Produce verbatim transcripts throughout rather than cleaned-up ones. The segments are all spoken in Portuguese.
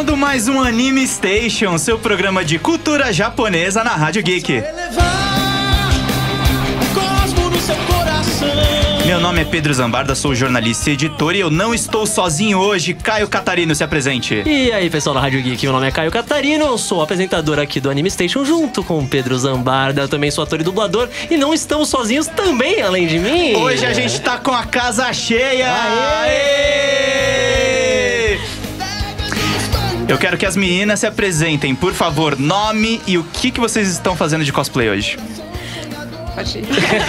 Começando mais um Anime Station, seu programa de cultura japonesa na Rádio Geek. Meu nome é Pedro Zambarda, sou jornalista e editor e eu não estou sozinho hoje. Caio Catarino, se apresente. E aí, pessoal da Rádio Geek, meu nome é Caio Catarino, eu sou apresentador aqui do Anime Station junto com o Pedro Zambarda, eu também sou ator e dublador e não estamos sozinhos também, além de mim. Hoje a gente tá com a casa cheia. Aê! Aê! Eu quero que as meninas se apresentem, por favor, nome e o que, que vocês estão fazendo de cosplay hoje. Pode ir.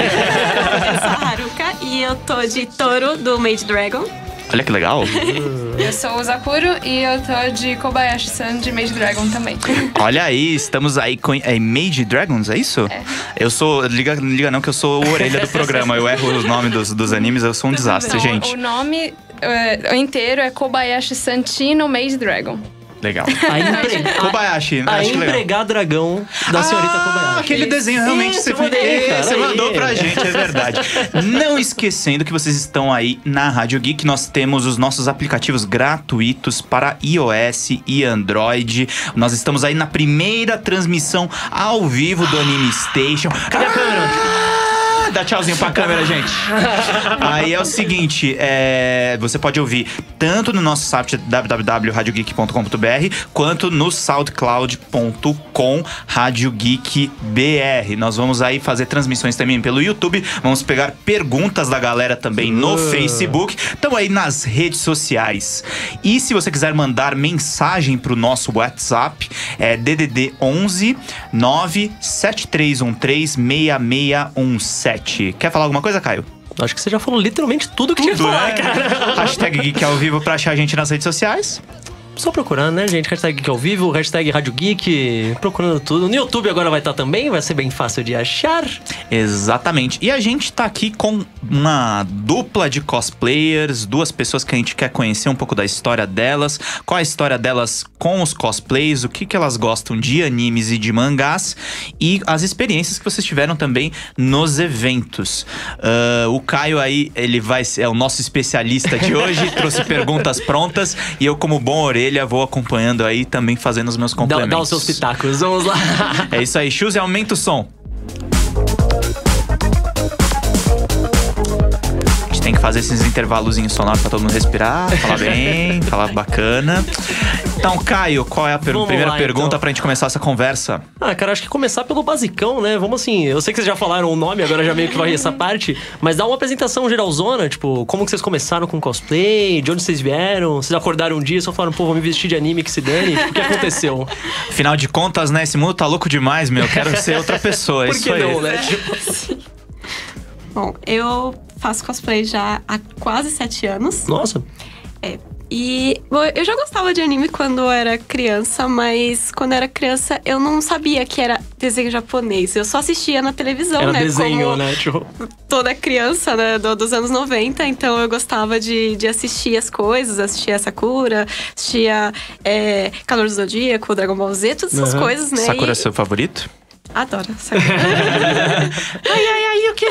Eu sou a Haruka e eu tô de Toro do Made Dragon. Olha que legal. Eu sou o Zakuro e eu tô de Kobayashi-san de Made Dragon também. Olha aí, estamos aí com é Made Dragons, é isso? É. Eu sou, liga, liga não que eu sou o orelha do programa, eu erro os nomes dos, dos animes, eu sou um desastre, Não, gente. O nome uh, inteiro é Kobayashi-san no Made Dragon. Legal. A, empre... Kobayashi, a, a acho que legal. empregar dragão da senhorita ah, Kobayashi. Aquele desenho realmente Isso, você, mandei, cara, você aí. mandou pra gente, é verdade. Não esquecendo que vocês estão aí na Rádio Geek, nós temos os nossos aplicativos gratuitos para iOS e Android. Nós estamos aí na primeira transmissão ao vivo do Anime Station. Cadê a câmera? Dá tchauzinho pra câmera, gente. Aí é o seguinte, é, você pode ouvir tanto no nosso site w w w ponto radio geek ponto com ponto b r quanto no soundcloud ponto com Rádio Geek B R. Nós vamos aí fazer transmissões também pelo YouTube. Vamos pegar perguntas da galera também no uh. Facebook. Estamos aí nas redes sociais. E se você quiser mandar mensagem pro nosso WhatsApp, é D D D onze nove sete três um três seis seis um sete. Quer falar alguma coisa, Caio? Acho que você já falou literalmente tudo que tinha que falar, cara. Hashtag Geek ao vivo pra achar a gente nas redes sociais. Só procurando, né, gente? Hashtag Geek ao vivo, hashtag Rádio Geek, procurando tudo. No YouTube agora vai estar também, vai ser bem fácil de achar. Exatamente. E a gente tá aqui com uma dupla de cosplayers, duas pessoas que a gente quer conhecer um pouco da história delas, qual a história delas com os cosplays, o que, que elas gostam de animes e de mangás e as experiências que vocês tiveram também nos eventos. Uh, o Caio aí, ele vai ser é o nosso especialista de hoje, trouxe perguntas prontas e eu, como bom orelha, vou acompanhando aí também fazendo os meus complementos. Dá, dá os seus pitacos, vamos lá. É isso aí, Chus, e aumenta o som. A gente tem que fazer esses intervalozinhos sonoros pra todo mundo respirar, falar bem, falar bacana. Então, Caio, qual é a per- primeira lá, pergunta então, pra gente começar essa conversa? Ah, cara, acho que começar pelo basicão, né? Vamos assim, eu sei que vocês já falaram o nome, agora já meio que vai essa parte, mas dá uma apresentação geralzona, tipo, como que vocês começaram com cosplay, de onde vocês vieram, vocês acordaram um dia e só falaram, pô, vou me vestir de anime que se dane, o que aconteceu? Afinal de contas, né, esse mundo tá louco demais, meu, eu quero ser outra pessoa, Por isso que aí. não, né? Tipo... Bom, eu faço cosplay já há quase sete anos. Nossa. É. E bom, eu já gostava de anime quando eu era criança, mas quando eu era criança eu não sabia que era desenho japonês. Eu só assistia na televisão, era né? desenho, como né? Tipo... toda criança, né? Do, dos anos noventa. Então eu gostava de, de assistir as coisas, assistia Sakura, assistia é, Calor do Zodíaco, Dragon Ball Z, todas essas uhum. coisas, né? Sakura e... é seu favorito? Adoro Sakura. Ai, ai, ai, o que?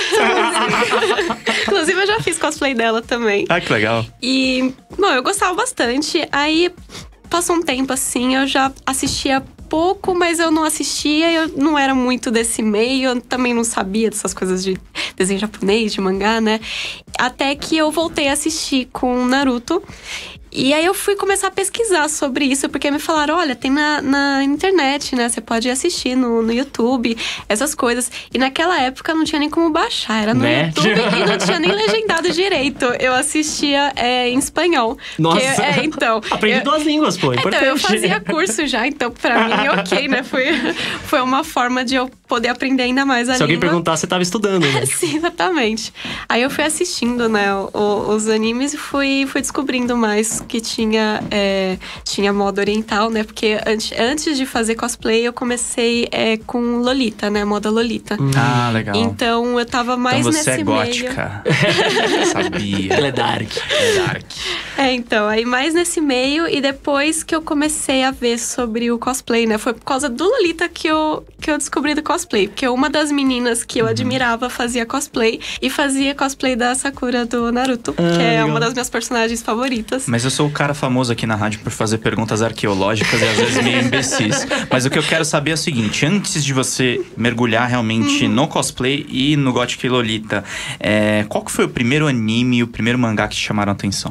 Inclusive eu já fiz cosplay dela também. Ah, que legal. E, bom, eu gostava bastante. Aí, passou um tempo assim, eu já assistia pouco, mas eu não assistia. Eu não era muito desse meio, eu também não sabia dessas coisas de desenho japonês, de mangá, né? Até que eu voltei a assistir com Naruto. E aí eu fui começar a pesquisar sobre isso, porque me falaram, olha, tem na, na internet, né? Você pode assistir no, no YouTube, essas coisas. E naquela época não tinha nem como baixar, era no né? YouTube e não tinha nem legendado direito. Eu assistia é, em espanhol. Nossa, que, é, então, aprendi eu, duas línguas, pô, importante. Então, eu fazia curso já, então pra mim, ok, né? Foi, foi uma forma de eu poder aprender ainda mais a Se língua. alguém perguntar, você tava estudando, né? Sim, exatamente. Aí eu fui assistindo, né, o, os animes e fui, fui descobrindo mais que tinha, é, tinha moda oriental, né? Porque antes, antes de fazer cosplay, eu comecei é, com Lolita, né? Moda Lolita. Hum. Ah, legal. Então, eu tava mais então você nesse é gótica. meio. Sabia. Ela é dark. É dark. É, então, aí mais nesse meio. E depois que eu comecei a ver sobre o cosplay, né? Foi por causa do Lolita que eu, que eu descobri do cosplay. cosplay. Porque uma das meninas que eu admirava fazia cosplay. E fazia cosplay da Sakura do Naruto. Ah, que é legal. uma das minhas personagens favoritas. Mas eu sou o cara famoso aqui na rádio por fazer perguntas arqueológicas e às vezes meio imbecis. Mas o que eu quero saber é o seguinte: antes de você mergulhar realmente Uhum. no cosplay e no Gothic Lolita, é, qual que foi o primeiro anime e o primeiro mangá que te chamaram a atenção?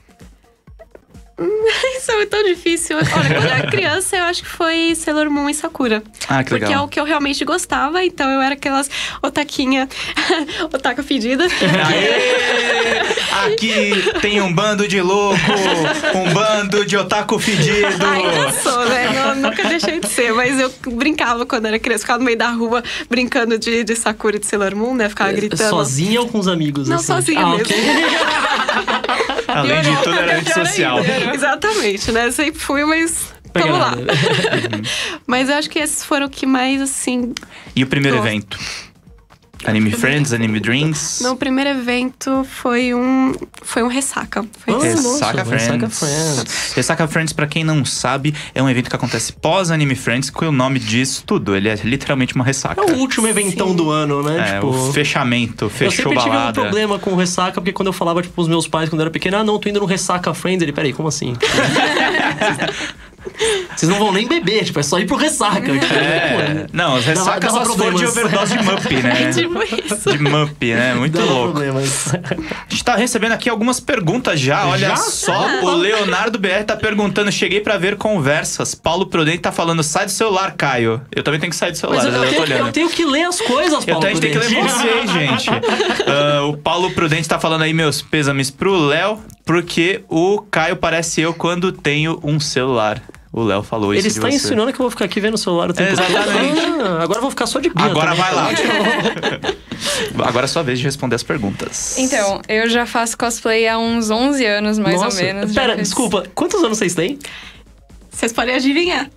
Isso é tão difícil. Olha, quando eu era criança, eu acho que foi Sailor Moon e Sakura. Ah, que Porque legal. é o que eu realmente gostava. Então eu era aquelas otaquinha, otaka fedida. Aê! Aqui tem um bando de louco, um bando de otaku fedido. Ainda sou, né? Não, nunca deixei de ser. Mas eu brincava quando era criança. Ficava no meio da rua brincando de, de Sakura e de Sailor Moon, né? Ficava gritando. Sozinha ou com os amigos? Não, assim? sozinha ah, mesmo. ok. Além de tudo, era rede Pior social. ainda. Exatamente, né? Sempre fui, mas Pega vamos lá. nada. Mas eu acho que esses foram o que mais, assim... E o primeiro Gosto. evento? Anime Friends, Anime Dreams? Meu primeiro evento foi um, foi um Ressaca. Foi Ah, isso. Ressaca nossa, Friends. Ressaca Friends. Ressaca Friends, pra quem não sabe, é um evento que acontece pós Anime Friends, que o nome diz tudo. Ele é literalmente uma ressaca. É o último eventão Sim. do ano, né? É, tipo... o fechamento, Eu fechou sempre tive um balada. problema com ressaca, porque quando eu falava, tipo, os meus pais, quando eu era pequeno, ah, não, tô indo no Ressaca Friends. Ele, peraí, como assim? Vocês não vão nem beber, tipo, é só ir pro ressaca. Tipo, É, não, as ressacas dava só se for de problemas. overdose de Mup, né? Tipo isso. De Mup, né? Muito Dava louco. problemas. A gente tá recebendo aqui algumas perguntas já, olha Já? só. O Leonardo B R tá perguntando, cheguei pra ver conversas. Paulo Prudente tá falando, sai do celular, Caio. Eu também tenho que sair do celular, Mas eu, eu, eu tô tenho, olhando. eu tenho que ler as coisas, Eu Paulo. tenho, a gente tem que ler Prudente. vocês, gente. Ah, o Paulo Prudente tá falando aí meus pêsames pro Léo, porque o Caio parece eu quando tenho um celular. O Léo falou isso Ele de está você. insinuando que eu vou ficar aqui vendo o celular o tempo todo. Exatamente. Ah, agora eu vou ficar só de birra Agora também. vai lá. Agora é sua vez de responder as perguntas. Então, eu já faço cosplay há uns onze anos, mais Nossa, ou menos. já Pera, fiz- desculpa, quantos anos vocês têm? Vocês podem adivinhar.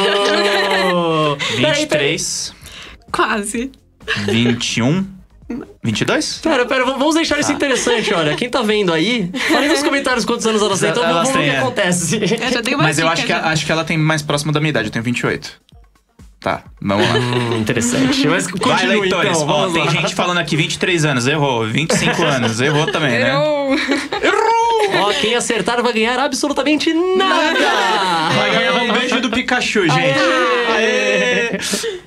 Oh! vinte e três, Quase. vinte e um, vinte e dois? Pera, pera, vamos deixar isso interessante, olha. Quem tá vendo aí, fale nos comentários quantos anos elas têm, então Elas vamos ver o têm, que é. acontece. Eu já dei uma Mas eu dica acho que, já. acho que ela tem mais próximo da minha idade, eu tenho vinte e oito. Tá, vamos lá. Hum, interessante. Mas Vai, continue, leitores. então, Ó, vamos tem lá. gente falando aqui vinte e três anos, errou. vinte e cinco anos, errou também, né? Eu... Ó, quem acertar vai ganhar absolutamente nada! Vai ganhar um beijo do Pikachu, gente. Aê!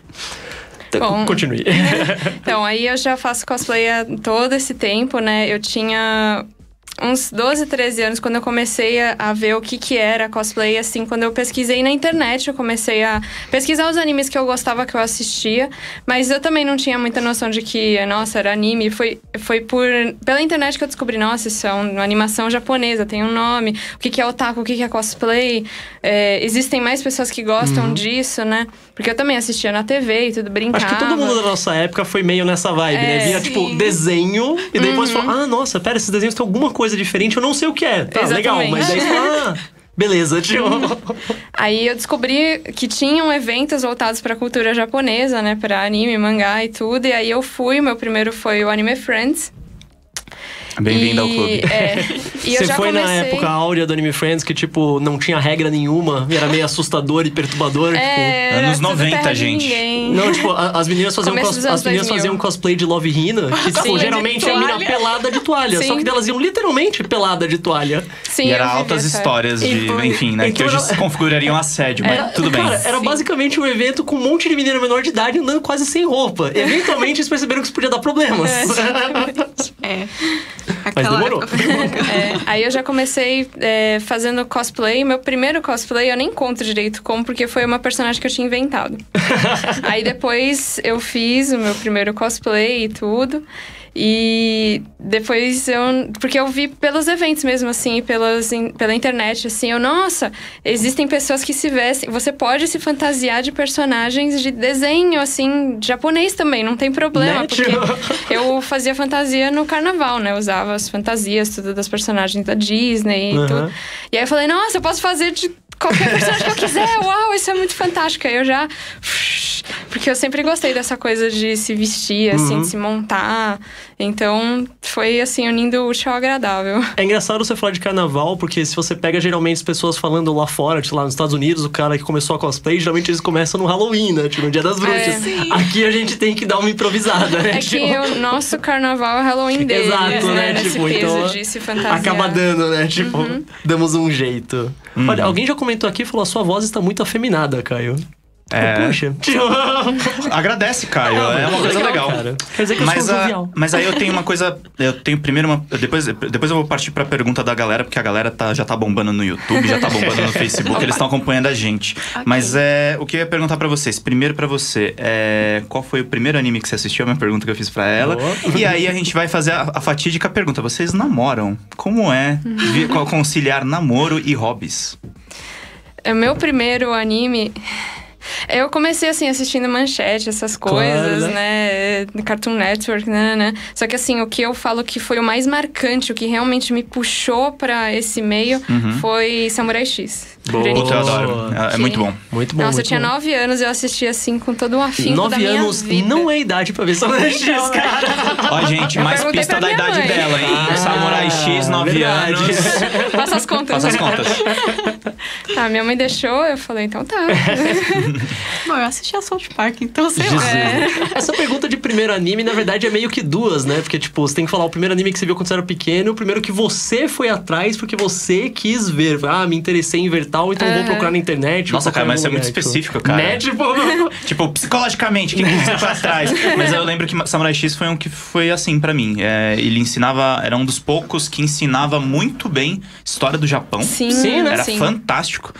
Bom. Continue. Então, aí eu já faço cosplay há todo esse tempo, né? Eu tinha uns doze, treze anos quando eu comecei a, a ver o que que era cosplay, assim, quando eu pesquisei na internet, eu comecei a pesquisar os animes que eu gostava, que eu assistia, mas eu também não tinha muita noção de que, nossa, era anime. Foi, foi por, pela internet que eu descobri, nossa, isso é uma animação japonesa, tem um nome, o que que é otaku, o que que é cosplay, é, existem mais pessoas que gostam Uhum. disso, né? Porque eu também assistia na T V e tudo, brincava. Acho que todo mundo da nossa época foi meio nessa vibe, né? É, Via, sim. tipo, desenho, e depois falou, ah, nossa, pera, esses desenhos têm alguma coisa diferente, eu não sei o que é. Tá, legal, Exatamente. mas daí você fala, ah, beleza, tipo... Aí eu descobri que tinham eventos voltados pra cultura japonesa, né? Pra anime, mangá e tudo. E aí eu fui, meu primeiro foi o Anime Friends. Bem-vindo E- ao clube. É. E eu Você já foi comecei... na época áurea do Anime Friends que, tipo, não tinha regra nenhuma, e era meio assustador e perturbador, tipo... É, era Anos tudo noventa, terra de gente. ninguém. Não, tipo, a- as meninas faziam, Começo cos- dos as anos meninas dois mil. faziam cosplay de Love Hina, que, tipo, Sim, geralmente de é a mina toalha. pelada de toalha. Só Sim. que elas iam literalmente pelada de toalha. Sim, E eu era vivi altas essa histórias de, E foi- enfim, né? então que hoje era- se configurariam assédio, mas Era, tudo bem. Cara, era Sim. basicamente um evento com um monte de menina menor de idade andando quase sem roupa. Eventualmente eles perceberam que isso podia dar problemas. É. Mas demorou. É, aí eu já comecei é, fazendo cosplay. Meu primeiro cosplay eu nem conto direito como, porque foi uma personagem que eu tinha inventado. Aí depois eu fiz o meu primeiro cosplay e tudo. E depois eu... Porque eu vi pelos eventos mesmo, assim, pelas, in- pela internet, assim. Eu, nossa, existem pessoas que se vestem... Você pode se fantasiar de personagens de desenho, assim, japonês também, não tem problema. Né, Porque tio? eu fazia fantasia no carnaval, né? Eu usava as fantasias, tudo das personagens da Disney e Uhum. tudo. E aí eu falei, nossa, eu posso fazer de qualquer personagem que eu quiser. Uau, isso é muito fantástico. Aí eu já Porque eu sempre gostei dessa coisa de se vestir, assim, Uhum. de se montar. Então, foi, assim, unindo o útil ao agradável. É engraçado você falar de carnaval, porque se você pega geralmente as pessoas falando lá fora, tipo, lá nos Estados Unidos, o cara que começou a cosplay, geralmente eles começam no Halloween, né? Tipo, no Dia das Bruxas. Sim. Aqui a gente tem que dar uma improvisada, né? É Tipo, que o nosso carnaval é o Halloween dele. Exato, né? Nesse Tipo, peso então de se fantasiar. acaba dando, né? Tipo, damos um jeito. Olha, alguém já comentou aqui e falou: a sua voz está muito afeminada, Caio. É. Puxa. Agradece, Caio. É uma coisa legal. Cara. Quer dizer que eu Mas, sou a- jovial. mas aí eu tenho uma coisa. Eu tenho primeiro uma. Depois, depois eu vou partir pra pergunta da galera, porque a galera tá, já tá bombando no YouTube, já tá bombando no Facebook, eles estão acompanhando a gente. Mas é, o que eu ia perguntar pra vocês? Primeiro pra você, é, qual foi o primeiro anime que você assistiu? É a minha pergunta que eu fiz pra ela. Boa. E aí a gente vai fazer a, a fatídica pergunta: vocês namoram? Como é vi- conciliar namoro e hobbies? O meu primeiro anime... Eu comecei, assim, assistindo Manchete, essas coisas, Claro, né? Cartoon Network, né, né? Só que, assim, o que eu falo que foi o mais marcante, o que realmente me puxou pra esse meio, foi Samurai X. Boa. Johnny Puta, eu Cage. adoro. É, é muito bom. Muito bom. Nossa, eu muito tinha bom. nove anos e eu assistia, assim, com todo um afinco da Nove minha anos vida. não é idade pra ver Samurai X, cara. Ó, gente, Eu mais perguntei pista pra da minha idade mãe. dela, hein? Ah, Samurai X, nove verdade. anos. Faça as contas. Faça as contas. Tá, minha mãe deixou, eu falei, então tá. Bom, eu assisti a South Park, então sei lá. Jesus. Essa pergunta de primeiro anime, na verdade, é meio que duas, né? Porque, tipo, você tem que falar o primeiro anime que você viu quando você era pequeno, o primeiro que você foi atrás porque você quis ver. Ah, me interessei em ver tal, então vou procurar na internet. Nossa, vou procurar cara, mas em isso é algum muito lugar, específico, tipo, cara. Né? Tipo, Tipo, psicologicamente, o que, que você foi atrás? Mas eu lembro que Samurai X foi um que foi assim pra mim. É, ele ensinava, era um dos poucos que ensinava muito bem história do Japão. Sim, Sim, né? Era sim. fantástico.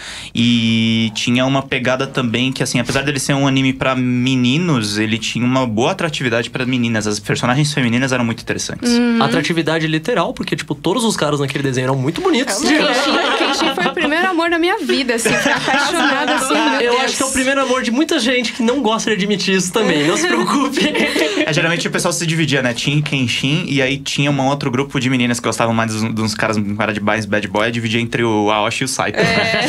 E tinha uma pegada também que, assim, apesar dele ser um anime pra meninos, ele tinha uma boa atratividade pra meninas. As personagens femininas eram muito interessantes. atratividade literal, porque, tipo, todos os caras naquele desenho eram muito bonitos. Kenshin, Kenshin foi o primeiro amor da minha vida, assim. Fui apaixonada, assim, meu Eu Deus. acho que é o primeiro amor de muita gente que não gosta de admitir isso também. Não se preocupe. É, geralmente o pessoal se dividia, né? Tinha Kenshin e aí tinha um outro grupo de meninas que gostavam mais dos, dos caras com cara de mais bad boy, dividia entre o Aoshi e o Saito.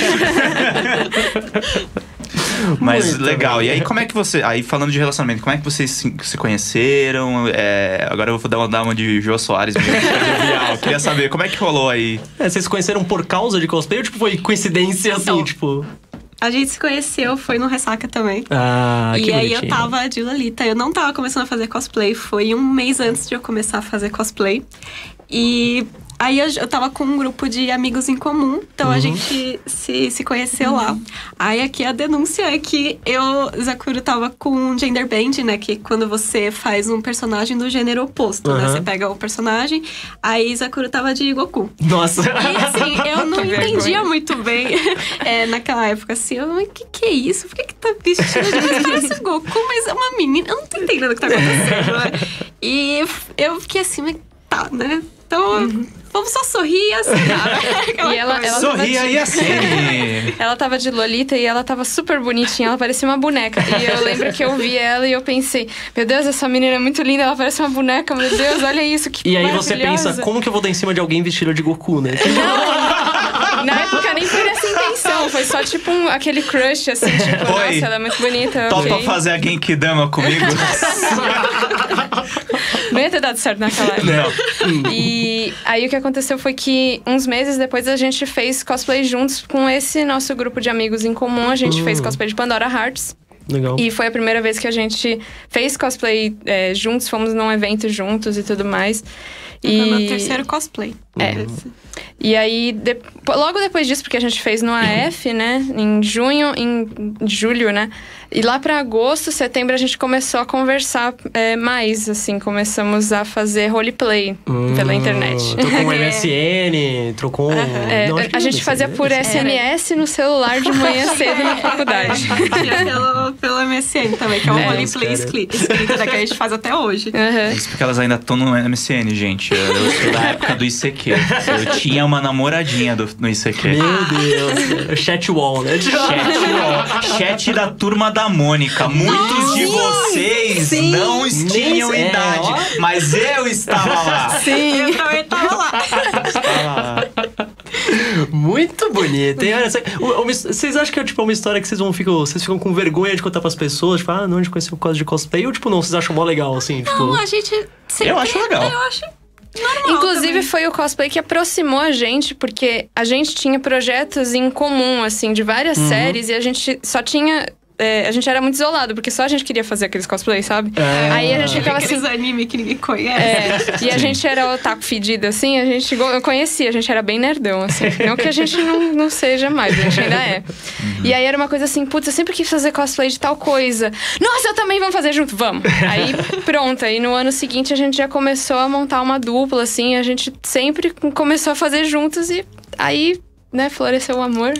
Mas Muito legal. bem. E aí, como é que você... Aí, falando de relacionamento, como é que vocês se, se conheceram? É, agora eu vou dar uma, dar uma de Jô Soares mesmo. Eu queria saber, como é que rolou aí? É, vocês se conheceram por causa de cosplay ou, tipo, foi coincidência, assim, Não. tipo... A gente se conheceu, foi no Ressaca também. Ah, que e aí eu bonitinho. tava de Lolita. Eu não tava começando a fazer cosplay. Foi um mês antes de eu começar a fazer cosplay. E aí eu, eu tava com um grupo de amigos em comum. Então a gente se, se conheceu lá. Aí aqui a denúncia é que eu, Zakuro, tava com um gender band, né? Que quando você faz um personagem do gênero oposto, né? Uhum. Você pega o personagem, aí Zakuro tava de Goku. Nossa. E assim, eu não Que entendia vergonha. muito bem é, naquela época, assim, eu, mas que que é isso? Por que que tá vestida de mas parece o Goku, mas é uma menina, eu não tô entendendo o que tá acontecendo, né? E eu fiquei assim, mas tá, né? Então, vamos só sorrir e assinar. E ela- ela- Sorria e acene! Ela tava de Lolita e ela tava super bonitinha, ela parecia uma boneca. E eu lembro que eu vi ela e eu pensei, meu Deus, essa menina é muito linda, ela parece uma boneca, meu Deus, olha isso, que E aí você maravilhosa. pensa, como que eu vou dar em cima de alguém vestido de Goku, né? Não, na época nem foi essa intenção, foi só tipo um, aquele crush, assim, tipo, Oi. nossa, ela é muito bonita. Topa ok. fazer a Genkidama comigo? Não ia ter dado certo naquela época. Não. E aí o que aconteceu foi que uns meses depois a gente fez cosplay juntos com esse nosso grupo de amigos em comum. A gente fez cosplay de Pandora Hearts. Legal. E foi a primeira vez que a gente fez cosplay é, juntos, fomos num evento juntos e tudo mais. Foi E, meu terceiro cosplay. É. e aí, de- logo depois disso, porque a gente fez no A F, né? Em junho, em julho, né? E lá pra agosto, setembro, a gente começou a conversar é, mais, assim. Começamos a fazer roleplay pela internet. Trocou um M S N, trocou um... É, Não, acho que a não gente é fazia M S N, por né? S M S no celular de manhã cedo na faculdade. Tinha pelo, pelo M S N também, que é um É, roleplay cara. escrito, escrito né, que a gente faz até hoje. Aham. Isso porque elas ainda estão no M S N, gente. Eu sou da época do I C Q. Eu tinha uma namoradinha do, no I C Q. Meu Deus. Chat wall, né? Chat, ó, chat da turma da Mônica. Muitos de vocês não tinham É, idade, ó. mas eu estava lá. Sim. Eu também tava lá. Estava lá. Muito bonito. hein? Olha, essa- o- o- Vocês acham que é tipo, uma história que vocês vão ficam, vocês ficam com vergonha de contar pras pessoas? Tipo, ah, não, a gente conheceu por causa de cosplay. Ou tipo, não, vocês acham mó legal, assim? Tipo... Não, a gente sempre... Eu acho legal. Eu acho normal Inclusive, também. foi o cosplay que aproximou a gente, porque a gente tinha projetos em comum, assim, de várias séries, e a gente só tinha. é, a gente era muito isolado, porque só a gente queria fazer aqueles cosplays, sabe? É. Aí a gente ficava assim. Aqueles anime que ninguém conhece. É, e a gente era otaku fedido, assim, a gente go- eu conhecia, a gente era bem nerdão, assim. Não que a gente não, não seja mais, a gente ainda é. E aí era uma coisa assim, putz, eu sempre quis fazer cosplay de tal coisa. Nossa, eu também, vamos fazer junto, vamos. Aí pronto, aí no ano seguinte a gente já começou a montar uma dupla, assim, a gente sempre começou a fazer juntos e aí, né, floresceu o amor.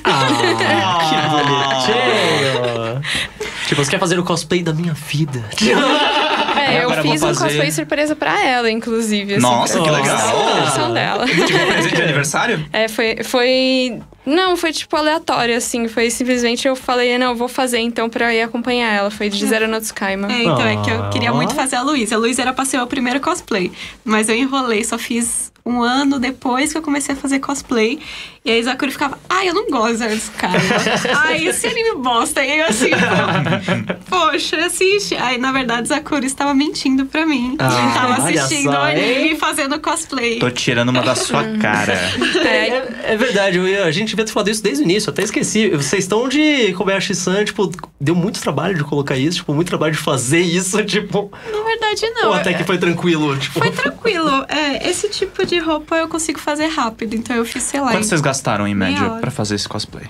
Ah, que bonitinho. Tipo, você quer fazer o cosplay da minha vida. É, eu Agora eu vou fiz um fazer- cosplay surpresa pra ela, inclusive. Assim, Nossa, pra que mostrar legal. a versão dela. Tipo, presente de aniversário? É, foi, foi... Não, foi tipo aleatório, assim. Foi simplesmente eu falei, não, eu vou fazer então pra ir acompanhar ela. Foi de Zero no Tsukaima. É, então, é que eu Ah. queria muito fazer a Luísa. A Luísa era pra ser o meu primeiro cosplay. Mas eu enrolei, só fiz um ano depois que eu comecei a fazer cosplay. E aí Zakuri ficava, ai, eu não gosto de Zero no Tsukaima. Ai, esse anime bosta. E eu assim, pô, poxa, assiste. Aí, na verdade, Zakuri estava mentindo pra mim. Ah, Ele tava olha assistindo só, o anime hein? e fazendo cosplay. Tô tirando uma da sua cara. É, é- é verdade, eu- a gente devia ter falado isso desde o início, eu até esqueci. Vocês estão de Kobayashi-san, tipo, deu muito trabalho de colocar isso, tipo, muito trabalho de fazer isso, tipo. Na verdade, não. Ou até que foi tranquilo, tipo. Foi tranquilo. É, esse tipo de roupa eu consigo fazer rápido. Então eu fiz, sei lá. Quanto vocês gastaram em Meia média hora. pra fazer esse cosplay?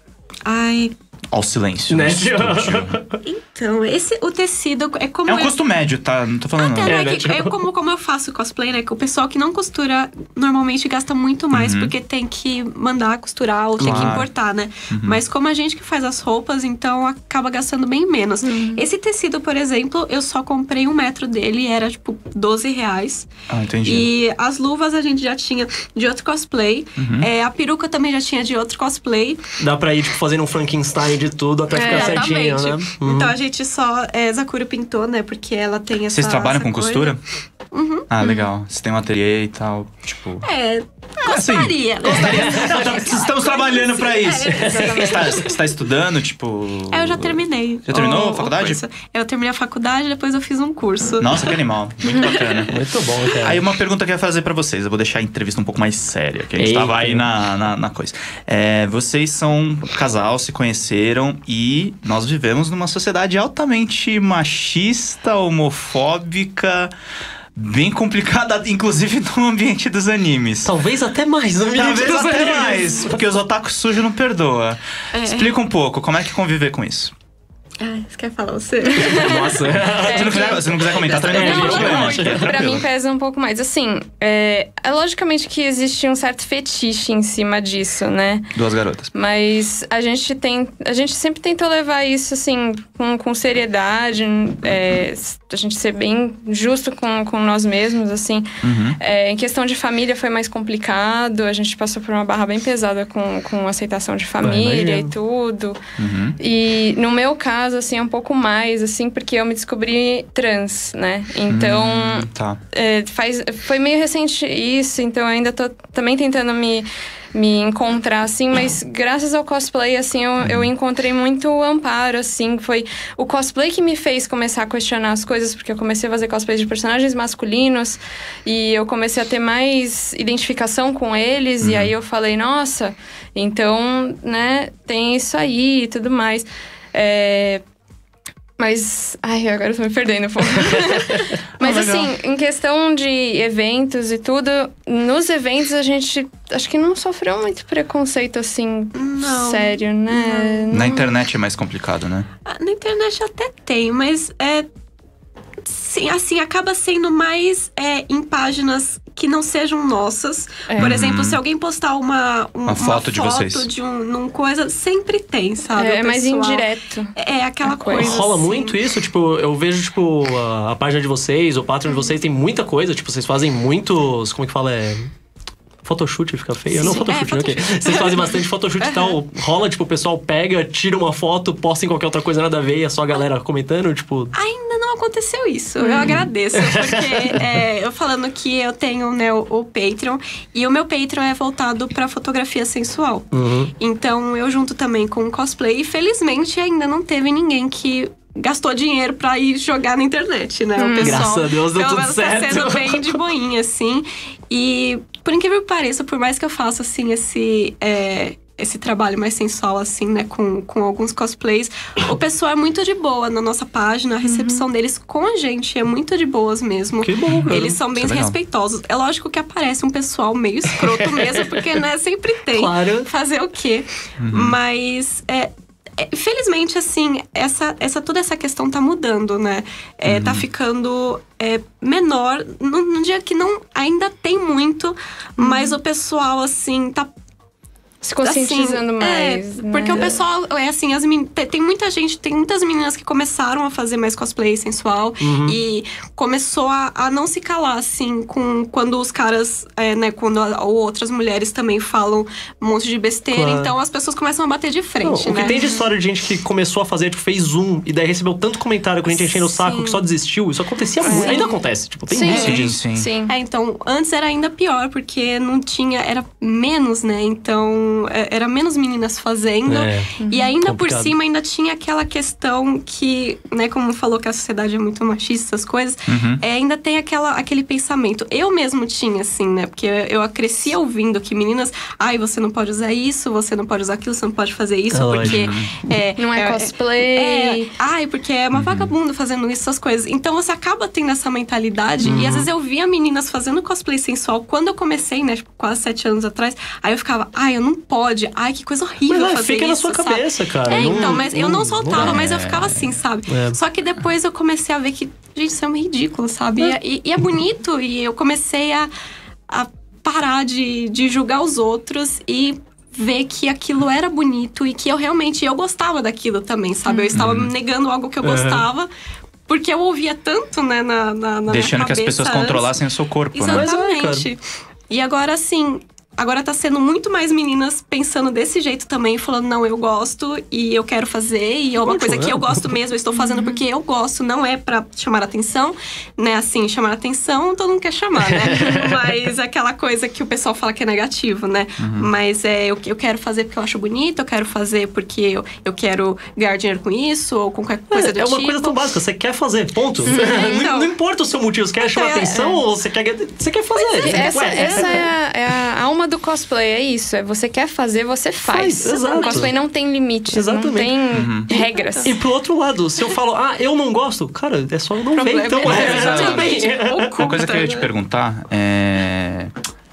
Ai, Ao silêncio. Né? no estúdio. então, esse, o tecido é como É um eu- custo médio, tá? Não tô falando. Até, não. né, É, né, que tipo- eu, como, como eu faço cosplay, né? Que o pessoal que não costura normalmente gasta muito mais, porque tem que mandar costurar ou tem que Claro. importar, né? Mas como a gente que faz as roupas, então acaba gastando bem menos. Esse tecido, por exemplo, eu só comprei um metro dele, era tipo doze reais. Ah, entendi. E as luvas a gente já tinha de outro cosplay. É, a peruca também já tinha de outro cosplay. Dá pra ir, tipo, fazendo um Frankenstein de tudo até ficar certinho, né? Uhum. Então a gente só. É, Zakuri pintou, né? Porque ela tem essa. Vocês trabalham essa com coisa. costura? Ah, legal. Você tem um ateliê e tal, tipo... É, assim, gostaria. Não, tá- estamos trabalhando pra isso. É, exatamente. Você tá, você tá estudando, tipo... É, eu já terminei. Já terminou o- a faculdade? o curso. Eu terminei a faculdade, depois eu fiz um curso. Nossa, que animal. Muito bacana. Muito bom, cara. Aí uma pergunta que eu ia fazer pra vocês. Eu vou deixar a entrevista um pouco mais séria, que a gente Eita. tava aí na, na, na coisa. É, vocês são um casal, se conheceram e nós vivemos numa sociedade altamente machista, homofóbica, bem complicada, inclusive no ambiente dos animes. Talvez até mais, não me Talvez lembro dos até animes. mais, porque os otakus sujos não perdoa. É. Explica um pouco, como é que conviver com isso? Ai, você quer falar você? Nossa. Se não quiser, se não quiser comentar, também não É, tem não, problema. não, acho que é Pra tranquilo. mim pesa um pouco mais. Assim, é, é logicamente que existe um certo fetiche em cima disso, né? Duas garotas. Mas a gente tem. A gente sempre tentou levar isso, assim, com, com seriedade. É, a gente ser bem justo com, com nós mesmos, assim. Uhum. É, em questão de família foi mais complicado. A gente passou por uma barra bem pesada com, com aceitação de família e imagino. tudo. Uhum. E no meu caso, assim, é um pouco mais, assim, porque eu me descobri trans, né? Então, Hum, tá. é, faz, foi meio recente isso, então eu ainda tô também tentando me, me encontrar, assim, mas graças ao cosplay, assim, eu, eu encontrei muito amparo, assim, foi o cosplay que me fez começar a questionar as coisas, porque eu comecei a fazer cosplay de personagens masculinos e eu comecei a ter mais identificação com eles, e aí eu falei, nossa, então, né, tem isso aí e tudo mais. É... Mas... Ai, agora eu tô me perdendo um pouco. Mas Ah, legal. assim, em questão de eventos e tudo, nos eventos a gente acho que não sofreu muito preconceito assim, Não. sério, né? Na Não- internet é mais complicado, né? Ah, na internet até tem, mas é. Sim, assim, acaba sendo mais é, em páginas que não sejam nossas. É. Por exemplo, se alguém postar uma, um- Uma foto de vocês. de um, num coisa, sempre tem, sabe? É, O mais pessoal- indireto. É aquela coisa. coisa. Rola assim. muito isso, tipo, eu vejo, tipo, a, a página de vocês, o Patreon de vocês tem muita coisa, tipo, vocês fazem muitos, como é que fala, é... Photoshoot fica feio? Não, Sim, photoshoot, é, ok. photoshoot. Vocês fazem bastante photoshoot e tal. Rola, tipo, o pessoal pega, tira uma foto, posta em qualquer outra coisa nada a ver e é só a galera comentando, tipo... Ainda não não aconteceu isso. Eu agradeço, porque é, eu falando que eu tenho, né, o, o Patreon, e o meu Patreon é voltado pra fotografia sensual. Uhum. Então eu junto também com o cosplay, e felizmente ainda não teve ninguém que gastou dinheiro pra ir jogar na internet, né? Hum. O pessoal, graças a Deus deu pelo tudo menos, certo. tá sendo bem de boinha, assim. E por incrível que pareça, por mais que eu faça, assim, esse... É, esse trabalho mais sensual, assim, né, com, com alguns cosplays, o pessoal é muito de boa na nossa página, a recepção uhum. deles com a gente é muito de boas mesmo. Que bom, cara. Eles são bem Isso é respeitosos. É lógico que aparece um pessoal meio escroto mesmo, porque, né, sempre tem. Claro. Fazer o quê? Uhum. Mas, é, é, felizmente, assim, essa, essa, toda essa questão tá mudando, né? É, uhum. Tá ficando é, menor, num, num dia que não, ainda tem muito, uhum. mas o pessoal, assim, tá se conscientizando assim, mais. É, né? porque o pessoal, é assim, as men- tem muita gente, tem muitas meninas que começaram a fazer mais cosplay sensual uhum. e começou a, a não se calar, assim, com, quando os caras, é, né, quando a, ou outras mulheres também falam um monte de besteira, claro. então as pessoas começam a bater de frente, não, né? O que tem de história de gente que começou a fazer, tipo, fez zoom e daí recebeu tanto comentário com a gente enchendo o saco que só desistiu, isso acontecia sim. muito, ainda acontece, tipo, tem sim. muito Sim, disso. sim. Sim. É, então, antes era ainda pior, porque não tinha, era menos, né? Então, é, era menos meninas fazendo. É. E ainda Complicado. por cima, ainda tinha aquela questão que, né, como falou que a sociedade é muito machista, essas coisas, Uhum. é, ainda tem aquela, aquele pensamento. Eu mesmo tinha, assim, né? Porque eu crescia ouvindo que meninas, ai, você não pode usar isso, você não pode usar aquilo, você não pode fazer isso, É porque... É, Não é, cosplay. É, ai, porque é uma vagabunda fazendo isso, essas coisas. Então você acaba tendo essa mentalidade. Uhum. E às vezes eu via meninas fazendo cosplay sensual. Quando eu comecei, né, tipo, quase sete anos atrás, aí eu ficava, ai, eu não pode. Ai, que coisa horrível Mas, é, fazer fica isso, na sua sabe? cabeça, cara. É, Não- então, mas eu não não- soltava, não é. mas eu ficava assim, sabe? É. Só que depois eu comecei a ver que, gente, isso é meio ridículo, sabe? E, e- e é bonito. E eu comecei a, a parar de, de julgar os outros e ver que aquilo era bonito e que eu realmente, eu gostava daquilo também, sabe? Eu estava negando algo que eu Uhum. gostava, porque eu ouvia tanto, né, na, na, na Deixando minha que as cabeça pessoas antes. controlassem o seu corpo, né? Mas é, Exatamente. E agora, assim, agora tá sendo muito mais meninas pensando desse jeito também, falando, não, eu gosto e eu quero fazer, e é uma Ótimo, coisa né? que eu gosto mesmo, eu estou fazendo porque eu gosto, não é pra chamar atenção, né? Assim, chamar atenção, todo mundo quer chamar, né? Mas é aquela coisa que o pessoal fala que é negativo, né? Mas é, eu, eu quero fazer porque eu acho bonito, eu quero fazer porque eu, eu quero ganhar dinheiro com isso, ou com qualquer coisa do É, é uma tipo. coisa tão básica, você quer fazer, ponto. Sim, não, então. não importa o seu motivo, você quer chamar é, atenção é. ou você quer, você quer fazer. Você quer- Essa, ué, essa é, a, é a alma do cosplay, é isso. É você quer fazer, você faz. Faz, exato. O cosplay não tem limites, Exatamente. não tem regras. E pro outro lado, se eu falo, ah, eu não gosto, cara, é só eu não ver, Problema então é- é, exato. tudo bem. Uma coisa que eu ia te né? perguntar é...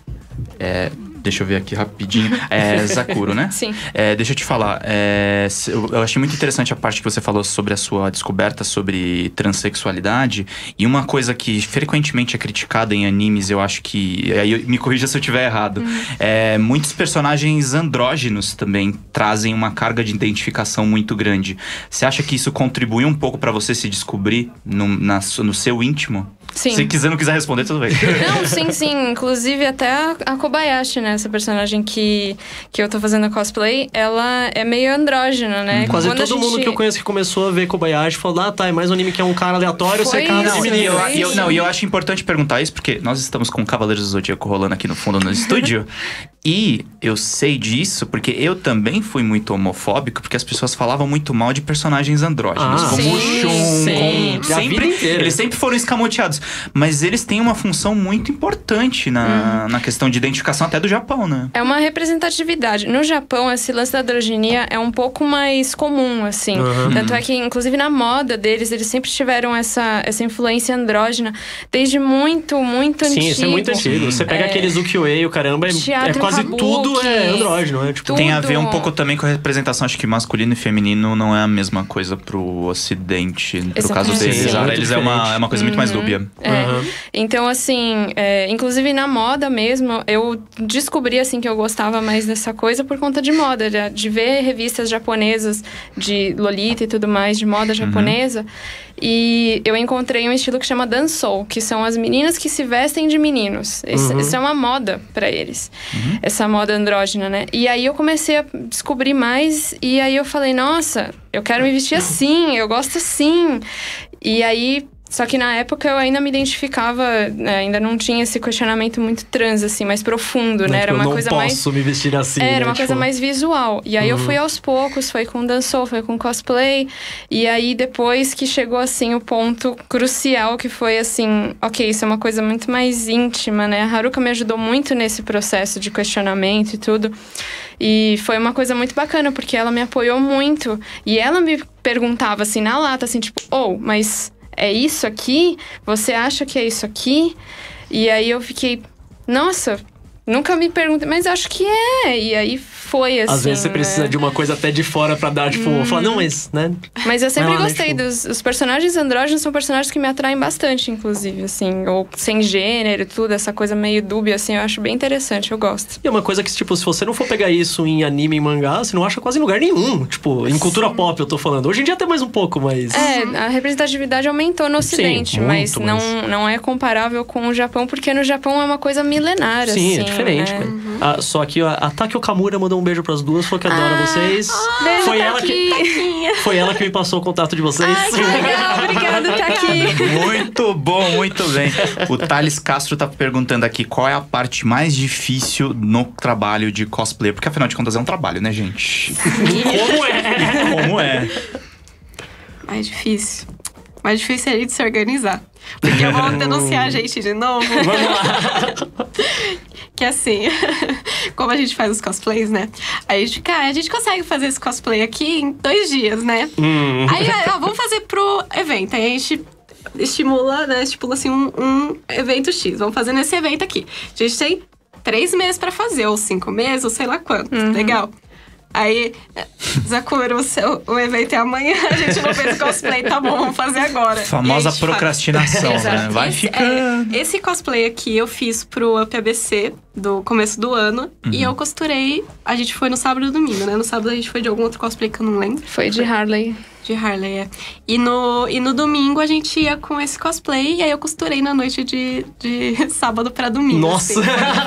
é... Deixa eu ver aqui rapidinho. É Zakuro, né? Sim. É, deixa eu te falar. é, se- eu, eu achei muito interessante a parte que você falou sobre a sua descoberta sobre transexualidade. E uma coisa que frequentemente é criticada em animes, eu acho que... Aí eu- me corrija se eu estiver errado. É, muitos personagens andrógenos também trazem uma carga de identificação muito grande. Você acha que isso contribuiu um pouco pra você se descobrir no, na su- no seu íntimo? Sim. Se quiser, não quiser responder, tudo bem. Não, sim, sim. Inclusive, até a a Kobayashi, né? Essa personagem que, que eu tô fazendo cosplay, ela é meio andrógena, né? Quase Quando a todo mundo gente- que eu conheço que começou a ver Kobayashi falou, ah, tá, é mais um anime que é um cara aleatório, Foi você cara isso, de Não, e menino. eu, e eu- isso. não, e eu acho importante perguntar isso, porque nós estamos com o Cavaleiros do Zodíaco rolando aqui no fundo no estúdio. E eu sei disso porque eu também fui muito homofóbico, porque as pessoas falavam muito mal de personagens andrógenos, Ah, como sim, o Shun, sim, como a vida sempre, inteira. eles sempre foram escamoteados. Mas eles têm uma função muito importante na, na questão de identificação até do Japão, né? É uma representatividade. No Japão, esse lance da androginia é um pouco mais comum, assim. Uhum. Tanto é que, inclusive, na moda deles, eles sempre tiveram essa, essa influência andrógena desde muito, muito Sim, antigo. isso é muito antigo. Você pega É. aqueles ukiyo-e e o caramba, é, Teatro é quase kabuki, tudo é andrógeno, é tipo... tudo. Tem a ver um pouco também com a representação, acho que masculino e feminino não é a mesma coisa pro ocidente, pro caso Exatamente. deles. Sim, é Ah, muito eles é uma, diferente. é uma coisa muito mais dúbia. É. Uhum. Então, assim, é, inclusive na moda mesmo, eu descobri, assim, que eu gostava mais dessa coisa por conta de moda, de, de ver revistas japonesas de Lolita e tudo mais, de moda japonesa. E eu encontrei um estilo que chama Dansou, que são as meninas que se vestem de meninos. Isso, Uhum. isso é uma moda pra eles, essa moda andrógena, né? E aí eu comecei a descobrir mais, e aí eu falei, nossa, eu quero me vestir assim, eu gosto assim. E aí... Só que na época eu ainda me identificava, né, ainda não tinha esse questionamento muito trans, assim, mais profundo, né? Não, era tipo, uma eu não coisa posso mais. me vestir assim. Era né? uma tipo... coisa mais visual. E aí uhum. eu fui aos poucos, foi com dançou, foi com cosplay. E aí depois que chegou, assim, o ponto crucial, que foi assim, ok, isso é uma coisa muito mais íntima, né? A Haruka me ajudou muito nesse processo de questionamento e tudo. E foi uma coisa muito bacana, porque ela me apoiou muito. E ela me perguntava, assim, na lata, assim, tipo, oh, mas... é isso aqui? Você acha que é isso aqui? E aí eu fiquei, nossa, nunca me perguntei, mas acho que é. E aí foi assim. Às vezes você precisa né? de uma coisa até de fora pra dar, tipo, hum. falar, não, mas, né? Mas eu sempre lá, gostei né, tipo... dos os personagens andrógenos, são personagens que me atraem bastante, inclusive, assim, ou sem gênero e tudo, essa coisa meio dúbia, assim, eu acho bem interessante, eu gosto. E é uma coisa que, tipo, se você não for pegar isso em anime e mangá, você não acha quase em lugar nenhum. Tipo, em cultura Sim. pop eu tô falando. Hoje em dia até mais um pouco, mas... É, a representatividade aumentou no Ocidente, Sim, mas, muito, não, mas não é comparável com o Japão, porque no Japão é uma coisa milenar, Sim, assim. é diferente. Né? Uhum. Ah, só que a, a Taki Okamura mandou um beijo pras duas, falou que adora ah, vocês. Ah, foi, ela que, foi ela que me passou o contato de vocês. Ai, que legal, obrigada por estar aqui. Muito bom, muito bem. O Thales Castro tá perguntando aqui qual é a parte mais difícil no trabalho de cosplayer. Porque afinal de contas é um trabalho, né, gente? Como é? Como é? Mais difícil. Mais difícil é a gente se organizar. Porque vão denunciar a gente de novo. Vamos lá. Que assim, como a gente faz os cosplays, né? Aí a gente, cara, a gente consegue fazer esse cosplay aqui em dois dias, né? Hum. Aí, ó, vamos fazer pro evento. Aí a gente estimula, né? Estipula assim um, um evento X. Vamos fazer nesse evento aqui. A gente tem três meses pra fazer, ou cinco meses, ou sei lá quanto. Uhum. Legal. Aí, Zakura, o, seu, o evento é amanhã, a gente não fez o cosplay, tá bom, vamos fazer agora. Famosa procrastinação, né? Vai esse, ficando. É, esse cosplay aqui eu fiz pro Up A B C do começo do ano. Uhum. E eu costurei, a gente foi no sábado e domingo, né? No sábado a gente foi de algum outro cosplay que eu não lembro. Foi de Harley. De Harley, é. E no, e no domingo a gente ia com esse cosplay. E aí eu costurei na noite de, de sábado pra domingo. Nossa!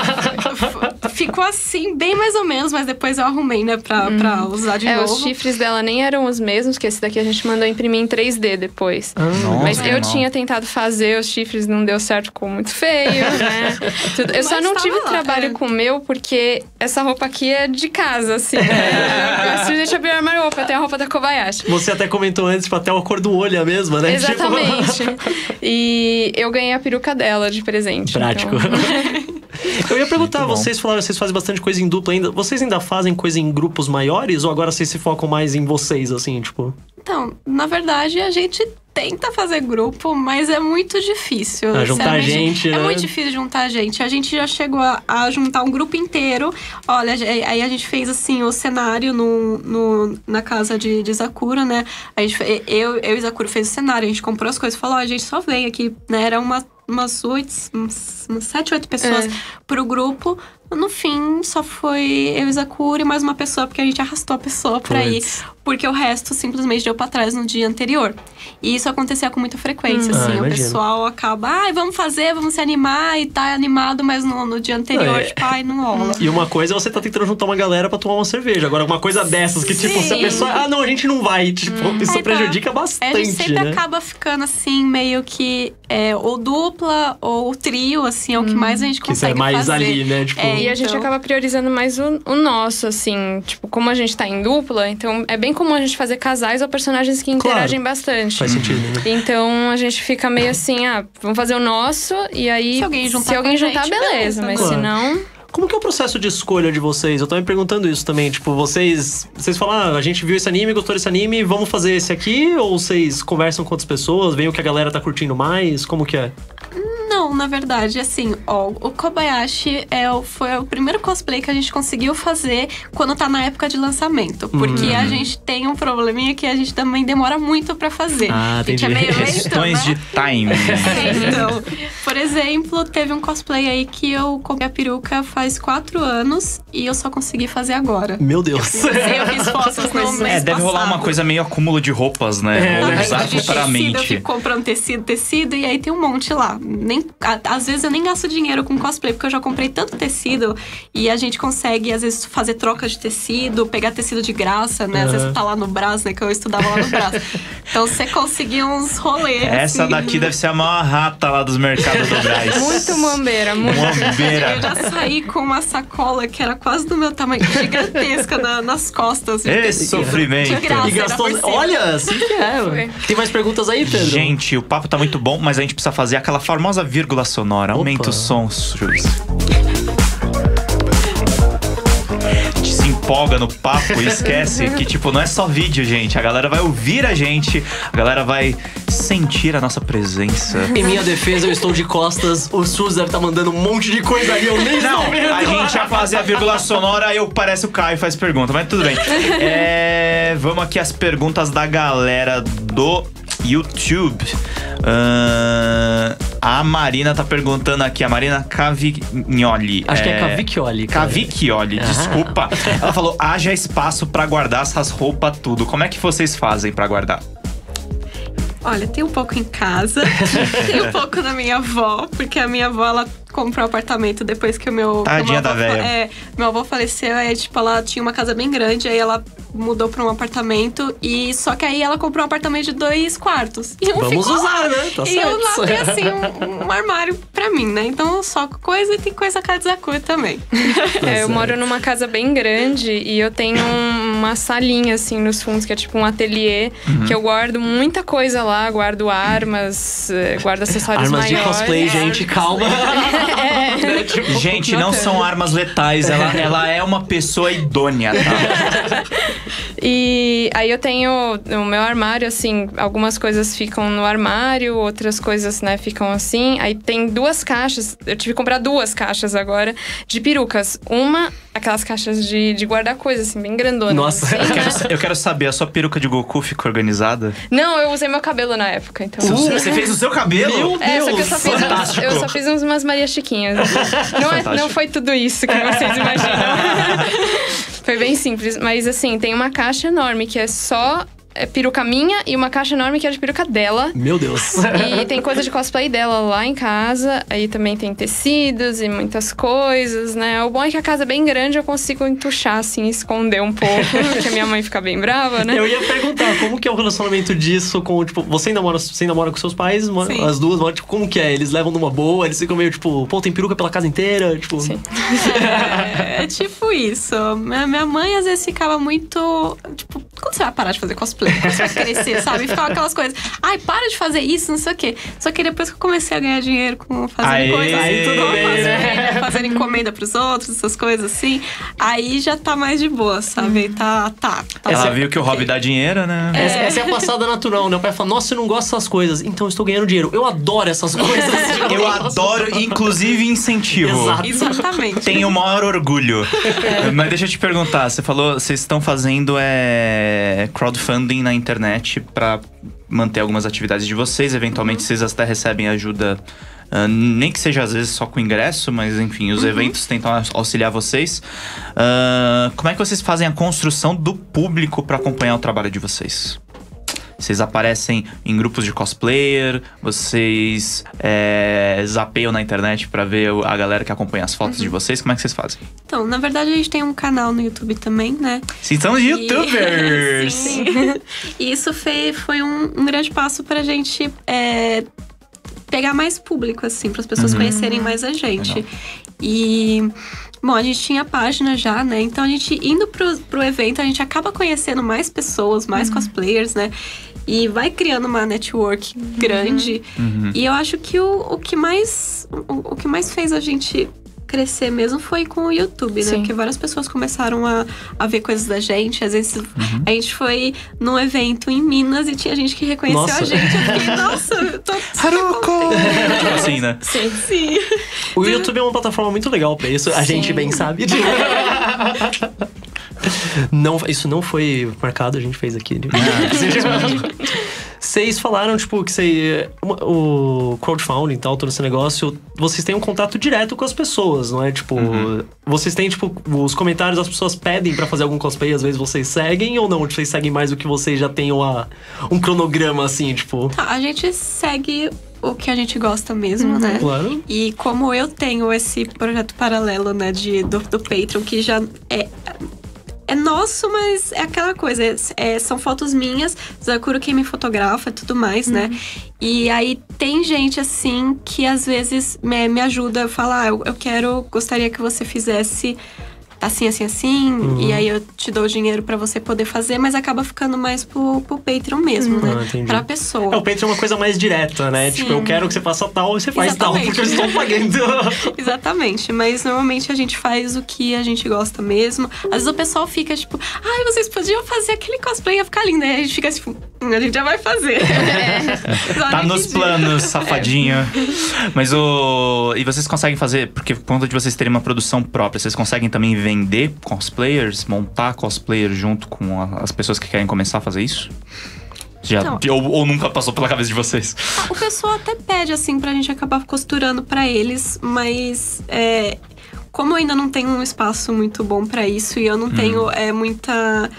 Assim. Ficou assim, bem mais ou menos. Mas depois eu arrumei, né, pra, hum. pra usar de é, novo. Os chifres dela nem eram os mesmos. Que esse daqui a gente mandou imprimir em três D depois. Ah, Nossa, mas eu não. tinha tentado fazer os chifres, não deu certo, ficou muito feio, né? Tudo. Eu mas só não tive lá, trabalho é. com o meu. Porque essa roupa aqui é de casa, assim. Né? Eu simplesmente abri o armário, opa, tem a roupa da Kobayashi. Você até comentou antes, tipo, até a cor do olho é a mesma, né? Exatamente. Tipo... E eu ganhei a peruca dela de presente. Prático. Então... Eu ia perguntar, vocês falaram, vocês fazem bastante coisa em dupla ainda. Vocês ainda fazem coisa em grupos maiores? Ou agora vocês se focam mais em vocês, assim, tipo... Então, na verdade, a gente tenta fazer grupo, mas é muito difícil. Ah, juntar gente, É né? muito difícil juntar gente. A gente já chegou a, a juntar um grupo inteiro. Olha, aí a gente fez, assim, o cenário no, no, na casa de, de Zakura, né? A gente, eu, eu e Zakura fez o cenário, a gente comprou as coisas. Falou, ó, a gente só vem aqui, né? Era uma, umas oito, umas, umas sete, oito pessoas é. pro grupo. No fim, só foi eu e Zakura e mais uma pessoa, porque a gente arrastou a pessoa pra ir. Porque o resto simplesmente deu pra trás no dia anterior. E isso acontecia com muita frequência, hum. assim. Ah, o pessoal acaba, ai, vamos fazer, vamos se animar. E tá animado, mas no, no dia anterior, é. tipo, ai, não rola. E uma coisa é você tá tentando juntar uma galera pra tomar uma cerveja. Agora, uma coisa dessas, que Sim. tipo, se a pessoa... Ah, não, a gente não vai. Tipo, hum. isso aí prejudica tá. bastante, A gente sempre né? acaba ficando, assim, meio que... É, ou dupla, ou trio, assim, é o que hum. mais a gente que consegue isso é mais fazer. ali, né? Tipo... É, E a gente então... acaba priorizando mais o, o nosso, assim. Tipo, como a gente tá em dupla, então é bem comum a gente fazer casais ou personagens que interagem claro. bastante. Faz sentido, né? Então a gente fica meio assim, ah, vamos fazer o nosso e aí... Se alguém juntar, se alguém juntar gente, beleza, beleza, mas claro. se não... Como que é o processo de escolha de vocês? Eu tô me perguntando isso também. Tipo, vocês... Vocês falam, ah, a gente viu esse anime, gostou desse anime, vamos fazer esse aqui? Ou vocês conversam com outras pessoas, veem o que a galera tá curtindo mais? Como que é? Não, na verdade, assim, ó, o Kobayashi é, foi o primeiro cosplay que a gente conseguiu fazer quando tá na época de lançamento. Porque hum. a gente tem um probleminha que a gente também demora muito pra fazer. Ah, entendi. É meio lento, questões né? de time. Então, por exemplo, teve um cosplay aí que eu comprei a peruca faz quatro anos e eu só consegui fazer agora. Meu Deus. Eu, eu fiz fotos no mês É, deve passado. rolar uma coisa meio acúmulo de roupas, né? É, Ou né? usar futuramente. Eu fico comprando tecido, tecido, e aí tem um monte lá. Nem a- às vezes eu nem gasto dinheiro com cosplay, porque eu já comprei tanto tecido e a gente consegue, às vezes, fazer troca de tecido, pegar tecido de graça, né? Às Uhum. vezes tá lá no Brás, né? Que eu estudava lá no Brás. Então você conseguia uns rolês. Essa assim. daqui deve ser a maior rata lá dos mercados do Brás. Muito mambeira, muito. Eu Mambeira. já saí com uma sacola que era quase do meu tamanho, gigantesca na- nas costas. de Ê, tecido. sofrimento. De graça, E gastou. era por cima. Olha, assim que é. Foi. Tem mais perguntas aí, Pedro? Gente, o papo tá muito bom, mas a gente precisa fazer aquela famosa vírgula sonora. Aumenta Opa. o som, Júlio. Se empolga no papo e esquece que, tipo, não é só vídeo, gente. A galera vai ouvir a gente, a galera vai sentir a nossa presença. Em minha defesa, eu estou de costas. O Suzer tá mandando um monte de coisa ali, eu nem Não, estou vendo. a gente ia fazer a vírgula sonora, eu parece o Caio faz pergunta, mas tudo bem. É, vamos aqui às perguntas da galera do YouTube. Ahn, a Marina tá perguntando aqui, a Marina Cavignoli. Acho que é Cavicchioli, cara. Cavicchioli, Ah. desculpa. Ela falou, haja espaço pra guardar essas roupas tudo. Como é que vocês fazem pra guardar? Olha, tem um pouco em casa, tem um pouco na minha avó, porque a minha avó, ela comprou um apartamento depois que o meu... que o Tadinha meu da avô, véia. É, meu avô faleceu, aí, tipo, ela tinha uma casa bem grande, aí ela mudou pra um apartamento, e só que aí ela comprou um apartamento de dois quartos. E um Vamos ficou usar, lá. né? Tá e eu lá certo. tenho, assim, um, um armário pra mim, né? Então, só coisa e tem coisa Kazaku também. É, eu moro numa casa bem grande e eu tenho um- uma salinha, assim, nos fundos, que é tipo um ateliê, que eu guardo muita coisa lá, guardo armas, eh, guardo acessórios Armas de maiores. cosplay, É. gente, calma. É. Tipo, Gente, não são armas letais, ela, ela é uma pessoa idônea, tá? E aí eu tenho o meu armário, assim, algumas coisas ficam no armário, outras coisas, né, ficam assim. Aí tem duas caixas, eu tive que comprar duas caixas agora, de perucas. Uma, aquelas caixas de, de guardar coisas, assim, bem grandonas. Nossa. assim, Eu né? quero, eu quero saber, a sua peruca de Goku ficou organizada? Não, eu usei meu cabelo na época, então... Você fez o seu cabelo? Meu É, só que eu só, fiz uns, fantástico. eu só fiz uns, umas Maria Chiquinhas. Não, é, Fantástico. não foi tudo isso que vocês imaginam. Foi bem simples. Mas assim, tem uma caixa enorme que é só é, peruca minha e uma caixa enorme que é de peruca dela. Meu Deus. E tem coisa de cosplay dela lá em casa. Aí também tem tecidos e muitas coisas, né? O bom é que a casa é bem grande, eu consigo entuchar, assim, esconder um pouco. Porque a minha mãe fica bem brava, né? Eu ia perguntar, como que é o relacionamento disso com, tipo, você ainda mora, você ainda mora com seus pais, mora- Sim. as duas moram, tipo, como que é? Eles levam numa boa, eles ficam meio, tipo, pô, tem peruca pela casa inteira, tipo... Sim. É, é tipo isso. Minha, minha mãe às vezes ficava muito. Tipo, quando você vai parar de fazer cosplay? Quando você vai crescer, sabe? Ficava aquelas coisas. Ai, para de fazer isso, não sei o quê. Só que depois que eu comecei a ganhar dinheiro com fazendo Aê! coisas, Aí tudo com bem, cosplay, né? né? Fazendo encomenda pros outros, essas coisas assim. Aí já tá mais de boa, sabe? Tá, tá. tá Ela certo. viu que o hobby dá dinheiro, né? Essa, essa é a passada natural, né? O pai fala, nossa, eu não gosto dessas coisas, então eu estou ganhando dinheiro. Eu adoro essas coisas. Eu adoro, inclusive incentivo. Exato. Exatamente. Tenho o maior orgulho. Mas deixa eu te perguntar, você falou, vocês estão fazendo é, crowdfunding na internet pra manter algumas atividades de vocês. Eventualmente vocês até recebem ajuda, ah, nem que seja às vezes só com ingresso, mas enfim, os eventos tentam aux- auxiliar vocês. Ah, como é que vocês fazem a construção do público pra acompanhar o trabalho de vocês? Vocês aparecem em grupos de cosplayer, vocês é, zapeiam na internet pra ver o- a galera que acompanha as fotos de vocês. Como é que vocês fazem? Então, na verdade, a gente tem um canal no YouTube também, né? Vocês são E- youtubers! Sim. E isso foi, foi um, um grande passo pra gente é, pegar mais público, assim, para as pessoas Uhum. conhecerem mais a gente. Legal. E, bom, a gente tinha página já, né? Então a gente indo pro, pro evento, a gente acaba conhecendo mais pessoas, mais cosplayers, né? E vai criando uma network grande. Uhum. E eu acho que o, o que mais o, o que mais fez a gente crescer mesmo foi com o YouTube, né? Sim. Porque várias pessoas começaram a, a ver coisas da gente. Às vezes a gente foi num evento em Minas e tinha gente que reconheceu Nossa. a gente. Eu fiquei, nossa, eu tô Haruko! Tipo assim, né? Sim. sim. O YouTube é uma plataforma muito legal pra isso, a Sim. gente bem sabe. Não, isso não foi marcado, a gente fez aqui. Vocês falaram, tipo, que você, o crowdfunding e tal, todo esse negócio, vocês têm um contato direto com as pessoas, não é? Tipo, Uhum. vocês têm, tipo, os comentários das pessoas pedem pra fazer algum cosplay, às vezes vocês seguem ou não? Vocês seguem mais do que vocês já tenham a, um cronograma, assim, tipo... Tá, a gente segue o que a gente gosta mesmo, né? Claro. E como eu tenho esse projeto paralelo, né, de, do, do Patreon, que já é... É nosso, mas é aquela coisa. É, são fotos minhas, Zakuro quem me fotografa e tudo mais, né? E aí tem gente, assim, que às vezes me, me ajuda. Eu falo, ah, eu, eu quero, gostaria que você fizesse assim, assim, assim. Uhum. E aí eu te dou o dinheiro pra você poder fazer, mas acaba ficando mais pro, pro Patreon mesmo, uhum. né? Ah, pra pessoa. É, o Patreon é uma coisa mais direta, né? Sim. Tipo, eu quero que você faça tal e você faz Exatamente. tal, porque eu estou pagando. Exatamente, mas normalmente a gente faz o que a gente gosta mesmo. Às vezes o pessoal fica tipo, ai, vocês podiam fazer aquele cosplay, ia ficar lindo. Aí a gente fica tipo, a gente já vai fazer. É. Tá nos planos, safadinho. É. Mas o... E vocês conseguem fazer, porque por conta de vocês terem uma produção própria, vocês conseguem também vender cosplayers, montar cosplayers junto com a, as pessoas que querem começar a fazer isso? Já, então, ou, ou nunca passou pela cabeça de vocês? O pessoal até pede, assim, pra gente acabar costurando pra eles, mas é, como eu ainda não tenho um espaço muito bom pra isso e eu não hum. tenho é, muita...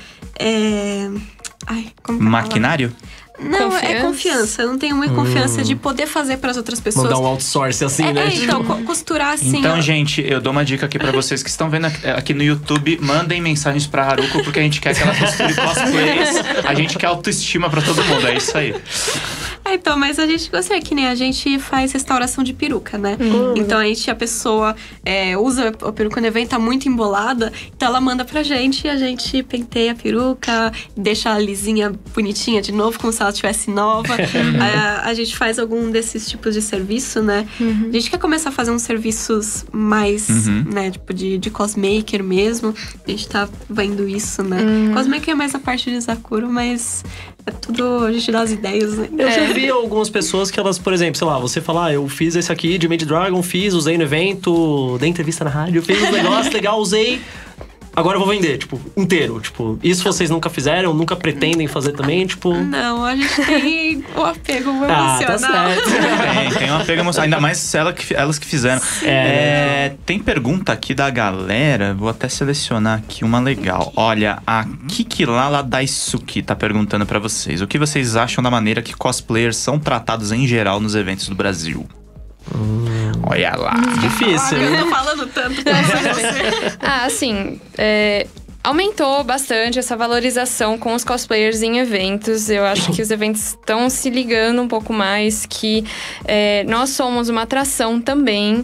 É, ai, como Maquinário? Não, confiança. é confiança. Eu não tenho muita confiança hum. de poder fazer para as outras pessoas. Mandar um outsourcing assim, é, né? É, então, costurar assim. Então, ó. gente, eu dou uma dica aqui pra vocês que estão vendo aqui no YouTube. Mandem mensagens pra Haruko, porque a gente quer que ela costure cosplays. A gente quer autoestima pra todo mundo, é isso aí. É, então, mas a gente gostaria que nem a gente faz restauração de peruca, né? Hum. Então, a gente, a pessoa é, usa a peruca no evento, tá muito embolada. Então, ela manda pra gente e a gente penteia a peruca, deixa a lisinha bonitinha de novo, como se ela estivesse nova. a, a gente faz algum desses tipos de serviço, né? Uhum. A gente quer começar a fazer uns serviços mais, uhum. né? Tipo, de, de cosmaker mesmo. A gente tá vendo isso, né? Uhum. Cosmaker é mais a parte de Zakuro, mas é tudo... A gente dá as ideias, né? Eu já vi algumas pessoas que elas, por exemplo, sei lá, você fala, ah, eu fiz esse aqui de Made Dragon, fiz, usei no evento, dei entrevista na rádio, fiz um negócio legal, usei... Agora eu vou vender, tipo, inteiro. Tipo, isso vocês nunca fizeram, nunca pretendem fazer também, tipo... Não, a gente tem o apego emocional. Ah, tá certo. Tem, tem um apego emocional. Ainda mais ela que, elas que fizeram. É, é, tem pergunta aqui da galera, vou até selecionar aqui uma legal. Olha, a Kikilala Daisuki tá perguntando pra vocês. O que vocês acham da maneira que cosplayers são tratados em geral nos eventos do Brasil? Hum. Olha lá. Difícil. Ah, eu tô falando tanto pra você. Ah, assim, é, aumentou bastante essa valorização com os cosplayers em eventos. Eu acho que os eventos estão se ligando um pouco mais, que é, nós somos uma atração também.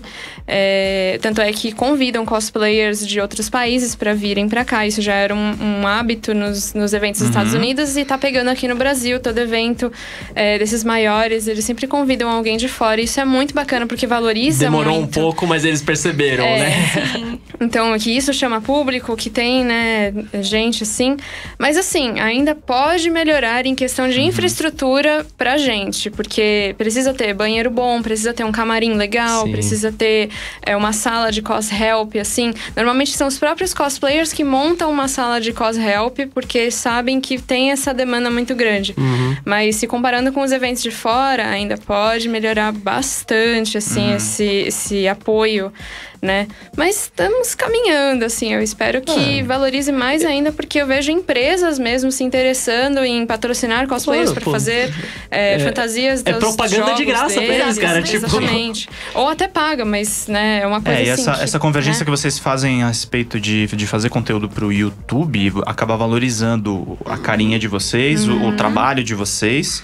É, tanto é que convidam cosplayers de outros países para virem para cá. Isso já era um, um hábito nos, nos eventos dos uhum. Estados Unidos e tá pegando aqui no Brasil. Todo evento é, desses maiores, eles sempre convidam alguém de fora. Isso é muito bacana porque valoriza Demorou muito. um pouco, mas eles perceberam, é, né? Sim. Então, que isso chama público, que tem, né, gente assim. Mas assim, ainda pode melhorar em questão de uhum. infraestrutura pra gente. Porque precisa ter banheiro bom, precisa ter um camarim legal, Sim. precisa ter é, uma sala de cos-help, assim. Normalmente são os próprios cosplayers que montam uma sala de cos-help, porque sabem que tem essa demanda muito grande. Uhum. Mas se comparando com os eventos de fora, ainda pode melhorar bastante, assim, uhum. esse, esse apoio, né? Mas estamos caminhando, assim. Eu espero que ah. valorize mais ainda, porque eu vejo empresas mesmo se interessando em patrocinar cosplayers para fazer é, é, fantasias dos É propaganda jogos de graça deles, pra eles, cara. Exatamente. Tipo... Ou até paga, mas, né, é uma coisa é, e assim. essa, que, essa convergência né? que vocês fazem a respeito de, de fazer conteúdo pro YouTube acaba valorizando a carinha de vocês, uhum. o, o trabalho de vocês.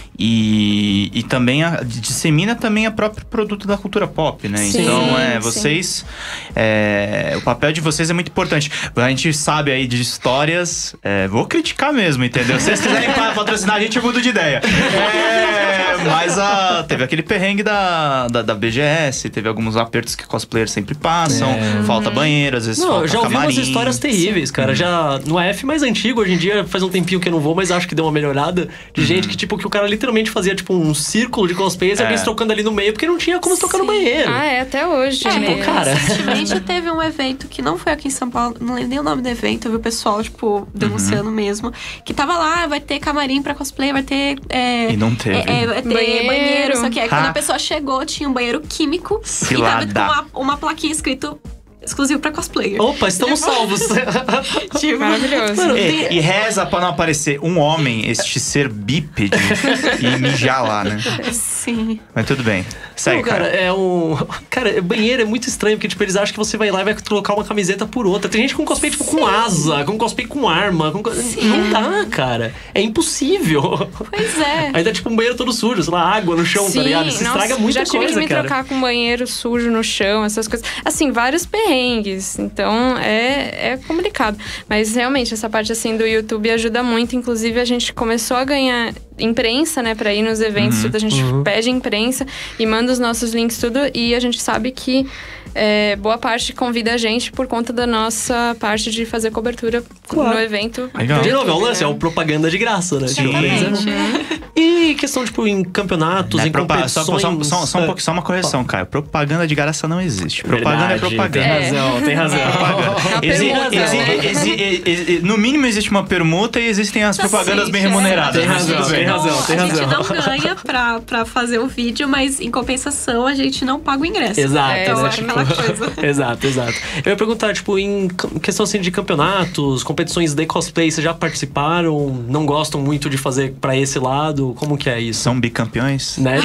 E, e também a, dissemina também o próprio produto da cultura pop, né? Sim, então, é, vocês... É, o papel de vocês é muito importante. A gente sabe aí de histórias... É, vou criticar mesmo, entendeu? Se vocês quiserem patrocinar, a gente muda de ideia. É, mas a, teve aquele perrengue da, da, da B G S, teve alguns apertos que cosplayers sempre passam. É. Falta banheiro, às vezes não, falta eu já ouvi camarim. umas histórias terríveis, cara. Uhum. Já no A F mais antigo, hoje em dia faz um tempinho que eu não vou, mas acho que deu uma melhorada. De uhum. gente que, tipo, que o cara literalmente literalmente fazia, tipo, um círculo de cosplayers e é. alguém se trocando ali no meio, porque não tinha como se trocar no banheiro. Ah, é, até hoje. É, tipo, cara... Recentemente teve um evento que não foi aqui em São Paulo, não lembro nem o nome do evento, eu vi o pessoal, tipo, denunciando uhum. mesmo, que tava lá, vai ter camarim pra cosplay, vai ter... É, e não teve. É, é, vai ter banheiro. banheiro, só que aí ah. quando a pessoa chegou, tinha um banheiro químico Cilada. e tava com uma, uma plaquinha escrito... exclusivo pra cosplayer. Opa, estamos salvos. Tipo, Maravilhoso. Mano, E, tem- e reza pra não aparecer um homem, este ser bípede, e mijar lá, né? sim. Mas tudo bem. Segue, Não, cara, cara. é um. Cara, banheiro é muito estranho, porque, tipo, eles acham que você vai lá e vai trocar uma camiseta por outra. Tem gente com cosplay, tipo, com asa, com cosplay com arma. Com... Não dá, cara. É impossível. Pois é. Ainda, tipo, um banheiro todo sujo, sei lá, água no chão, Sim, tá ligado? Isso nossa, estraga muita já tive coisa, que me cara. trocar com um banheiro sujo no chão, essas coisas. Assim, vários perrengues. Então, é, é complicado. Mas, realmente, essa parte, assim, do YouTube ajuda muito. Inclusive, a gente começou a ganhar imprensa, né? Pra ir nos eventos, tudo. A gente Uhum. pede imprensa e manda os nossos links, tudo. E a gente sabe que é, boa parte convida a gente por conta da nossa parte de fazer cobertura Claro. no evento. Legal. De novo, é o YouTube, lance, é né? o propaganda de graça, né? Tipo, Exatamente. E questão, tipo, em campeonatos, Né, em propa- competições... só, só, só, só, um É. pouco, só uma correção, Caio. Propaganda de graça não existe. Propaganda Verdade, é propaganda. Tem razão, tem razão. Propaganda. Exi- permuta, exi- né? exi- exi- no mínimo existe uma permuta e existem as propagandas bem Sim, remuneradas. Tem mas razão, tudo bem. tem razão, tem a gente razão. não ganha pra, pra fazer o vídeo, mas em compensação a gente não paga o ingresso. Exato, É, Então né? é exato. aquela coisa. Exato, exato. Eu ia perguntar, tipo, em c- questão assim de campeonatos, competições de cosplay, vocês já participaram? Não gostam muito de fazer pra esse lado? Como que é isso? São bicampeões? Né?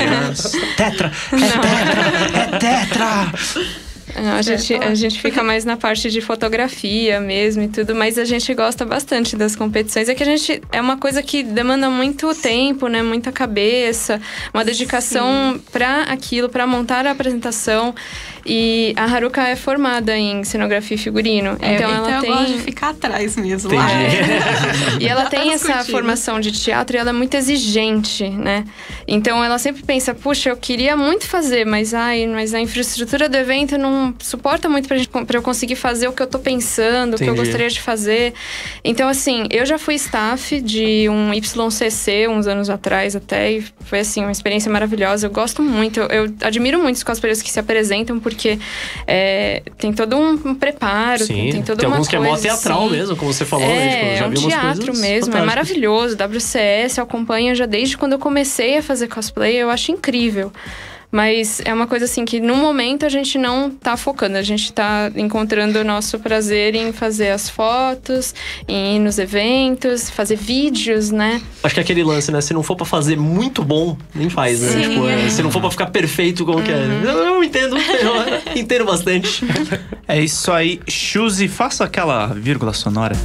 Tetra! É tetra! É tetra! Não, a, gente, a gente fica mais na parte de fotografia mesmo e tudo, mas a gente gosta bastante das competições. É que a gente é uma coisa que demanda muito tempo, né? Muita cabeça, uma dedicação pra aquilo, pra montar a apresentação. E a Haruka é formada em cenografia e figurino. É, então, ela eu tem. gosto de ficar atrás mesmo. Entendi. lá. E ela tem Tá essa discutindo. formação de teatro e ela é muito exigente, né? Então ela sempre pensa, puxa, eu queria muito fazer, mas ai, mas a infraestrutura do evento não suporta muito pra, gente, pra eu conseguir fazer o que eu tô pensando, o que eu Entendi. gostaria de fazer. Então, assim, eu já fui staff de um Y C C uns anos atrás até, e foi assim, uma experiência maravilhosa. Eu gosto muito, eu, eu admiro muito os cosplayers que se apresentam, porque é, tem todo um, um preparo, Sim, tem toda tem uma alguns que é coisa, mó teatral assim. mesmo, como você falou, É, né? Tipo, eu já é um vi umas teatro coisas mesmo, é fantásticas. maravilhoso. W C S eu acompanho já desde quando eu comecei a fazer cosplay, eu acho incrível. Mas é uma coisa assim que no momento a gente não tá focando, a gente tá encontrando o nosso prazer em fazer as fotos, em ir nos eventos, fazer vídeos, né? Acho que é aquele lance, né? Se não for pra fazer muito bom, nem faz, né? Sim. Tipo, é, se não for pra ficar perfeito como que é. Eu, eu entendo, eu entendo bastante. É isso aí. Chuzi, faça aquela vírgula sonora.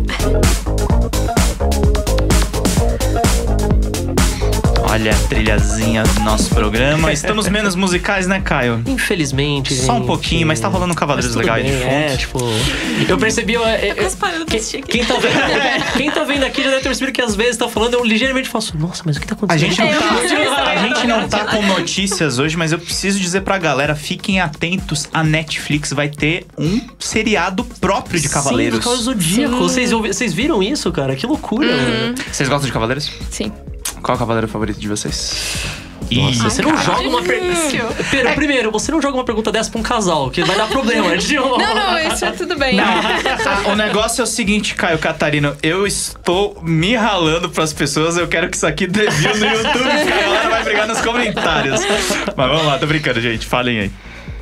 Olha a trilhazinha do nosso programa. Estamos menos musicais, né, Caio? Infelizmente, Só um gente. pouquinho, mas tá rolando um Cavaleiros Mas tudo Legais de bem, fundo. É, tipo... Eu percebi... Eu, eu, quase parando pra quem, assistir aqui. quem, tá vendo, quem tá vendo aqui já deve ter percebido que às vezes tá falando, eu ligeiramente faço... Nossa, mas o que tá A acontecendo? gente, não É, eu tá, acho que a gente não tá com notícias hoje, mas eu preciso dizer pra galera, fiquem atentos, a Netflix vai ter um seriado próprio de Cavaleiros. Sim, do Cavaleiro Zodíaco. Vocês, ouvi- vocês viram isso, cara? Que loucura. mano. Vocês gostam de Cavaleiros? Sim. Qual é o cavaleiro favorito de vocês? Nossa, você não joga uma difícil. pergunta. Primeiro, você não joga uma pergunta dessa pra um casal, que vai dar problema. Tipo... Não, não, isso é tudo bem. Ah, o negócio é o seguinte, Caio Catarino. Eu estou me ralando pras pessoas. Eu quero que isso aqui dê view no YouTube, porque a galera vai brigar nos comentários. Mas vamos lá, tô brincando, gente. Falem aí.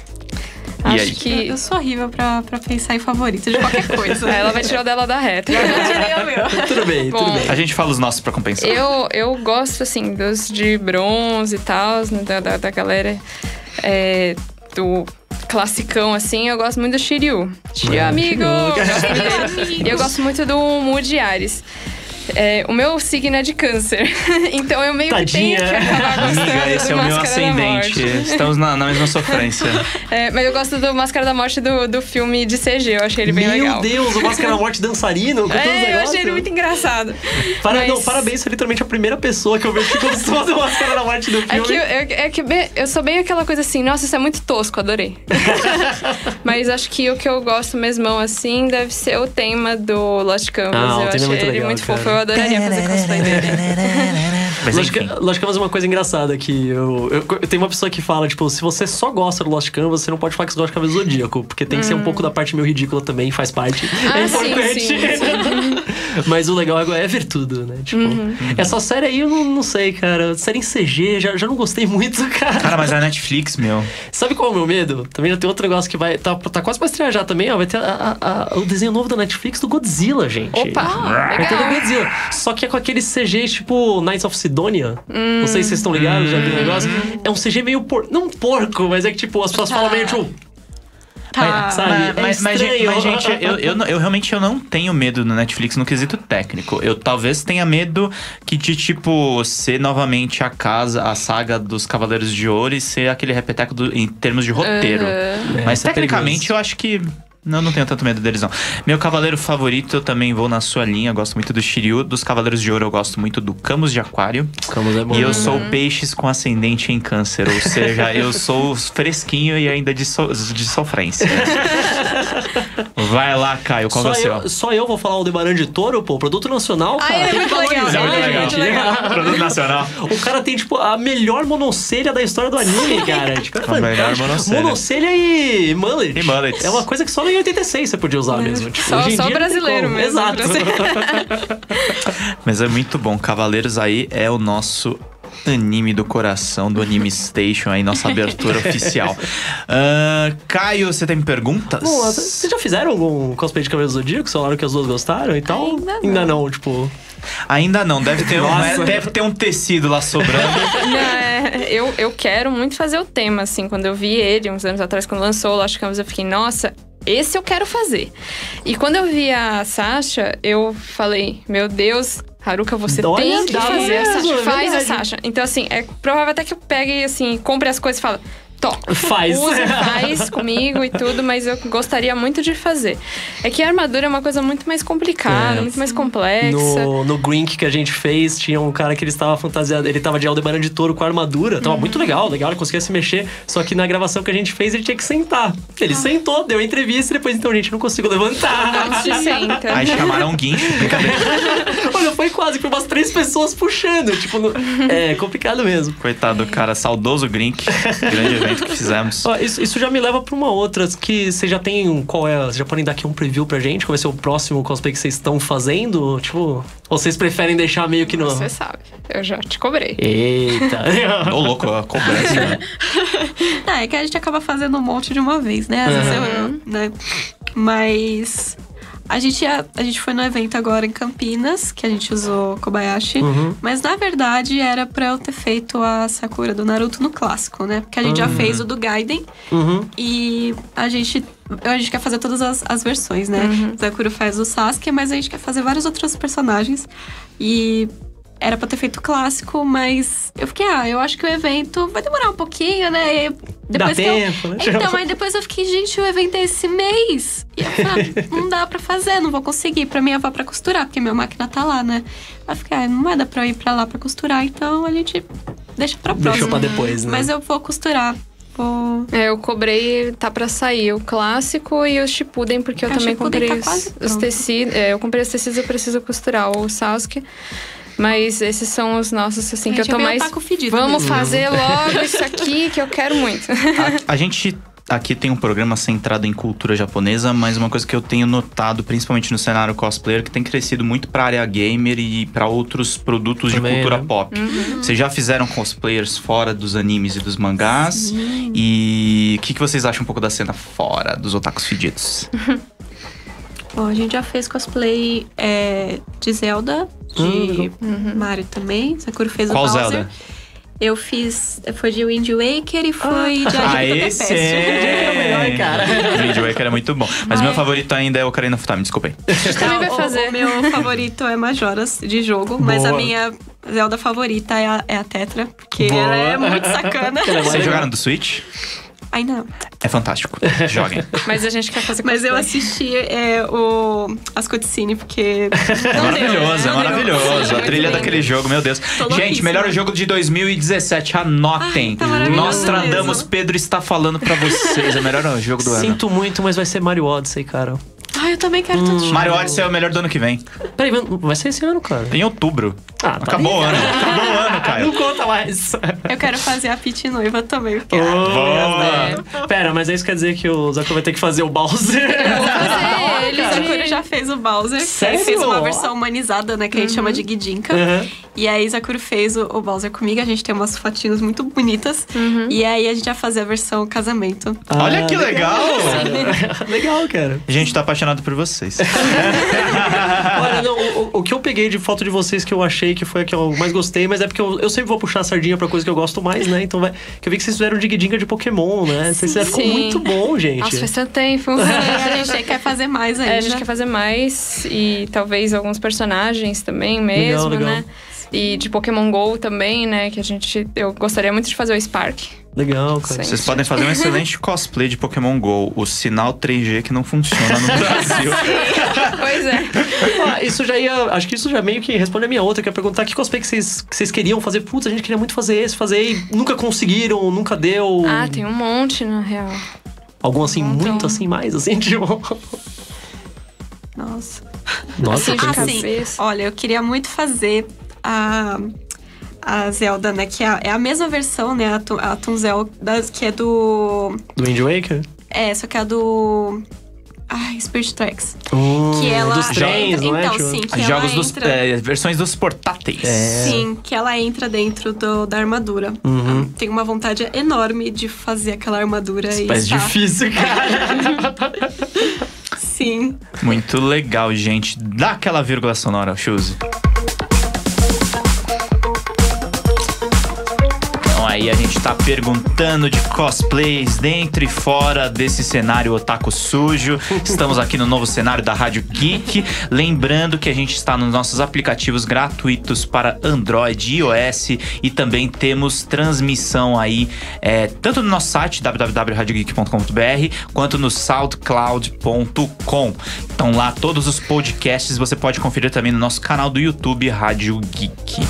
E Acho aí? Eu, que eu sou horrível pra, pra pensar em favorito de qualquer coisa. ela vai tirar o dela da reta. Eu tirei o meu. Tudo bem, tudo Bom, bem. A gente fala os nossos pra compensar. Eu, eu gosto, assim, dos de bronze e tal, né, da, da, da galera é, do classicão, assim. Eu gosto muito do Shiryu. Shiryu, É, amigo! Shiryu. Eu gosto dele. E eu gosto muito do Moody Ares. É, o meu signo é de câncer, então eu meio Tadinha. que tenho que acabar gostando Amiga, esse do é o meu Máscara da ascendente. Morte. Estamos na, na mesma sofrência. É, mas eu gosto do Máscara da Morte do, do filme de C G, eu achei ele bem Meu legal. Deus, o Máscara da Morte dançarino com todos os É, eu negócios. achei ele muito engraçado. Para, Mas- Não, parabéns, você é literalmente a primeira pessoa que eu vejo que gostou do Máscara da Morte do É filme. que, eu, é, é que bem- eu sou bem aquela coisa assim, nossa, isso é muito tosco, adorei. Mas acho que o que eu gosto mesmão, assim, deve ser o tema do Lost Canvas. Ah, o eu tema é achei muito ele legal, muito cara. fofo, eu adoraria fazer cosplay dele. Mas Lost, enfim. Ca- Lost Canvas é uma coisa engraçada que eu, eu, eu tenho uma pessoa que fala, tipo, se você só gosta do Lost Canvas, você não pode falar que você gosta de Cavaleiro Zodíaco, porque tem que ser um pouco da parte meio ridícula também, faz parte. Ah, é sim, importante. sim, sim. Mas o legal agora é ver tudo, né? Tipo, uhum. essa série aí eu não, não sei, cara. Série em C G, já, já não gostei muito, cara. Cara, mas é a Netflix, meu. Sabe qual é o meu medo? Também já tem outro negócio que vai... Tá, tá quase pra estrear já também, ó. Vai ter a, a, a, o desenho novo da Netflix do Godzilla, gente. Opa! Vai legal. ter do Godzilla. Só que é com aquele C G tipo Knights of Sidonia. Hum. Não sei se vocês estão ligados, hum. já viram o negócio. É um C G meio por... Não porco, mas é que tipo, as pessoas ah. falam meio tipo... Tá. Sabe? Mas, é mas, mas, mas, gente, eu, eu, eu realmente eu não tenho medo no Netflix no quesito técnico. Eu talvez tenha medo que de, tipo, ser novamente a casa, a saga dos Cavaleiros de Ouro e ser aquele repeteco do, em termos de roteiro. Uhum. Mas, é, tecnicamente, eu acho que... Não, não tenho tanto medo deles, não. Meu cavaleiro favorito, eu também vou na sua linha. Gosto muito do Shiryu. Dos Cavaleiros de Ouro, eu gosto muito do Camus de Aquário. Camus é bom. E eu sou peixes com ascendente em câncer. Ou seja, eu sou fresquinho e ainda de, so, de sofrência. Vai lá, Caio. Qual só é o seu? Eu, só eu vou falar o Debaran de Touro, pô. Produto nacional, cara. Ai, é muito legal. É muito legal. Muito legal. Produto nacional. O cara tem, tipo, a melhor monocelha da história do anime, cara. Tipo, é a melhor monocelha. Monocelha e mullet. E mullet. É uma coisa que só em oitenta e seis você podia usar mesmo. Tipo, só só brasileiro mesmo. Exato. Mas é muito bom. Cavaleiros aí é o nosso anime do coração, do Anime Station aí, nossa abertura oficial. Uh, Caio, você tem perguntas? Bom, vocês já fizeram algum cosplay de Cavaleiros do Zodíaco? Falaram que as duas gostaram e tal? Ainda não. Ainda não, tipo... Ainda não, deve ter, um, deve ter um tecido lá sobrando. Não, é, eu, eu quero muito fazer o tema, assim. Quando eu vi ele, uns anos atrás, quando lançou o Lost Canvas, eu fiquei, nossa... Esse eu quero fazer. E quando eu vi a Sasha, eu falei, meu Deus, Haruka, você Dói tem que fazer a Sasha. É Faz a Sasha. Então, assim, é provável até que eu pegue, assim, compre as coisas e fale, Tó, faz. Usa, faz comigo e tudo, mas eu gostaria muito de fazer. É que a armadura é uma coisa muito mais complicada, é. muito mais complexa. No, no Grink que a gente fez, tinha um cara que ele estava fantasiado, ele tava de Aldebaran de Touro com a armadura. Tava uhum. muito legal, legal, ele conseguia se mexer. Só que na gravação que a gente fez, ele tinha que sentar. Ele ah. sentou, deu a entrevista e depois, então, gente, não consigo levantar. Não se senta. Aí chamaram um guincho, brincadeira. Olha, foi quase, foi umas três pessoas puxando. Tipo, no, é complicado mesmo. Coitado do cara, saudoso Grink. Grande evento que fizemos. Ó, isso, isso já me leva pra uma outra, que vocês já tem um, qual é? Vocês já podem dar aqui um preview pra gente? Qual vai ser o próximo cosplay que vocês estão fazendo? Tipo, ou vocês preferem deixar meio que no... Você sabe, eu já te cobrei. Eita. Ô, louco, a cobrança, né? Não, é que a gente acaba fazendo um monte de uma vez, né? Às vezes Uhum. eu, né? Mas... A gente, a, a gente foi no evento agora em Campinas, que a gente usou Kobayashi. Uhum. Mas, na verdade, era pra eu ter feito a Sakura do Naruto no clássico, né? Porque a gente Uhum. já fez o do Gaiden. Uhum. E a gente... A gente quer fazer todas as, as versões, né? Uhum. Sakura faz o Sasuke, mas a gente quer fazer vários outros personagens. E... Era pra ter feito o clássico, mas eu fiquei, ah, eu acho que o evento vai demorar um pouquinho, né? E depois dá que tempo, eu... né? Então, aí depois eu fiquei, gente, o evento é esse mês. E eu falei, ah, não dá pra fazer, não vou conseguir. Pra mim, eu vou pra costurar, porque minha máquina tá lá, né? Aí eu fiquei, ah, não vai dar pra eu ir pra lá pra costurar, então a gente deixa pra próxima. Deixou pra depois, né? Mas eu vou costurar. Vou... É, eu cobrei, tá pra sair o clássico e o Shippuden, porque eu A também Shippuden comprei tá os, quase os tecidos. É, eu comprei os tecidos, eu preciso costurar o Sasuke. Mas esses são os nossos, assim, Gente, que eu tô é mais... taco fedido Vamos mesmo. fazer logo isso aqui que eu quero muito. A, a gente aqui tem um programa centrado em cultura japonesa, mas uma coisa que eu tenho notado, principalmente no cenário cosplayer, que tem crescido muito pra área gamer e pra outros produtos Também, de cultura né? pop. Uhum. Vocês já fizeram cosplayers fora dos animes e dos mangás? Sim. E o que, que vocês acham um pouco da cena fora dos otakus fedidos? Bom, a gente já fez cosplay é, de Zelda, de Uhum. Mario também. Sakura fez Qual o Bowser. Zelda? Eu fiz, foi de Wind Waker e foi de Ah, Agito esse The Pest. É o melhor, cara. O Wind Waker é muito bom. Mas Mas- meu favorito ainda é o Ocarina of Time, desculpem. Também vai O- fazer. O, meu favorito é Majora's de jogo, mas Boa. a minha Zelda favorita é a, é a Tetra, porque Boa. ela é muito sacana. Ela é Vocês legal. jogaram do Switch? Ainda não. É fantástico. Joguem. Mas a gente quer fazer Mas eu cosplay. assisti é, o, as cutscenes, porque... É não deu, maravilhoso, é não deu. maravilhoso. A Muito trilha lindo. daquele jogo, meu Deus. Tô Gente, louquíssima. melhor jogo de dois mil e dezessete, anotem. Ai, tá maravilhoso Nostradamus, mesmo. Pedro está falando pra vocês. É o melhor jogo do ano. Sinto muito, mas vai ser Mario Odyssey, cara. Ai, eu também quero tanto jogo. Mario Odyssey é o melhor do ano que vem. Peraí, vai ser esse ano, cara. Em outubro. Ah, tá Acabou o ligado. ano. Acabou o ano. Caio. Não conta mais. Eu quero fazer a Pit noiva também. Porque... Oh, Pera, mas isso quer dizer que o Zakura vai ter que fazer o Bowser? Eu vou fazer ele. O Zakura já fez o Bowser. Sério? Ele fez uma versão humanizada, né? Que a gente chama de Gidinka. Uhum. E aí, Zakura fez o, o Bowser comigo. A gente tem umas fotinhas muito bonitas. Uhum. E aí, a gente vai fazer a versão casamento. Olha que legal! Legal, cara. A gente tá apaixonado por vocês. Olha, não, o, o que eu peguei de foto de vocês que eu achei que foi a que eu mais gostei, mas é porque eu, eu sempre vou puxar a sardinha pra coisa que eu gosto mais, né? Então vai. Que eu vi que vocês fizeram Dig-Dinga de Pokémon, né? Vocês fizeram, ficou Sim. muito bom, gente. Nossa, faz tanto tempo. a gente quer fazer mais ainda. É, a gente quer fazer mais e talvez alguns personagens também mesmo, Legal, legal. né? E de Pokémon GO também, né? Que a gente... Eu gostaria muito de fazer o Spark. Legal, cara. Sim. Vocês podem fazer um excelente cosplay de Pokémon GO. O sinal três G que não funciona no Brasil. Pois é. Ah, isso já ia. Acho que isso já meio que responde a minha outra, que é perguntar que cosplay que vocês, que vocês queriam fazer. Putz, a gente queria muito fazer esse, fazer e nunca conseguiram, nunca deu. Ah, tem um monte, na real. Algum assim, Então. muito assim, mais assim, tipo. Nossa. Nossa, Assim, que- de Assim, cabeça. olha, eu queria muito fazer a, a Zelda, né? Que é a, é a mesma versão, né? A, Tu- a Toon Zelda, que é do... do Wind Waker? É, só que é a do... Ai, Spirit Tracks. Hum, Que ela... dos trens, entra, não é? Então, Tipo, sim, que Jogos ela dos. entra... É, versões dos portáteis. É. Sim, que ela entra dentro do, da armadura. Uhum. Tenho uma vontade enorme de fazer aquela armadura e Mas estar- difícil, cara. Sim. Muito legal, gente. Dá aquela vírgula sonora, Shoes. Então aí a gente tá perguntando de cosplays dentro e fora desse cenário otaku sujo. Estamos aqui no novo cenário da Rádio Geek. Lembrando que a gente está nos nossos aplicativos gratuitos para Android e iOS. E também temos transmissão aí, é, tanto no nosso site, w w w ponto radio geek ponto com ponto b r, quanto no soundcloud ponto com. Então lá todos os podcasts você pode conferir também no nosso canal do YouTube, Rádio Geek.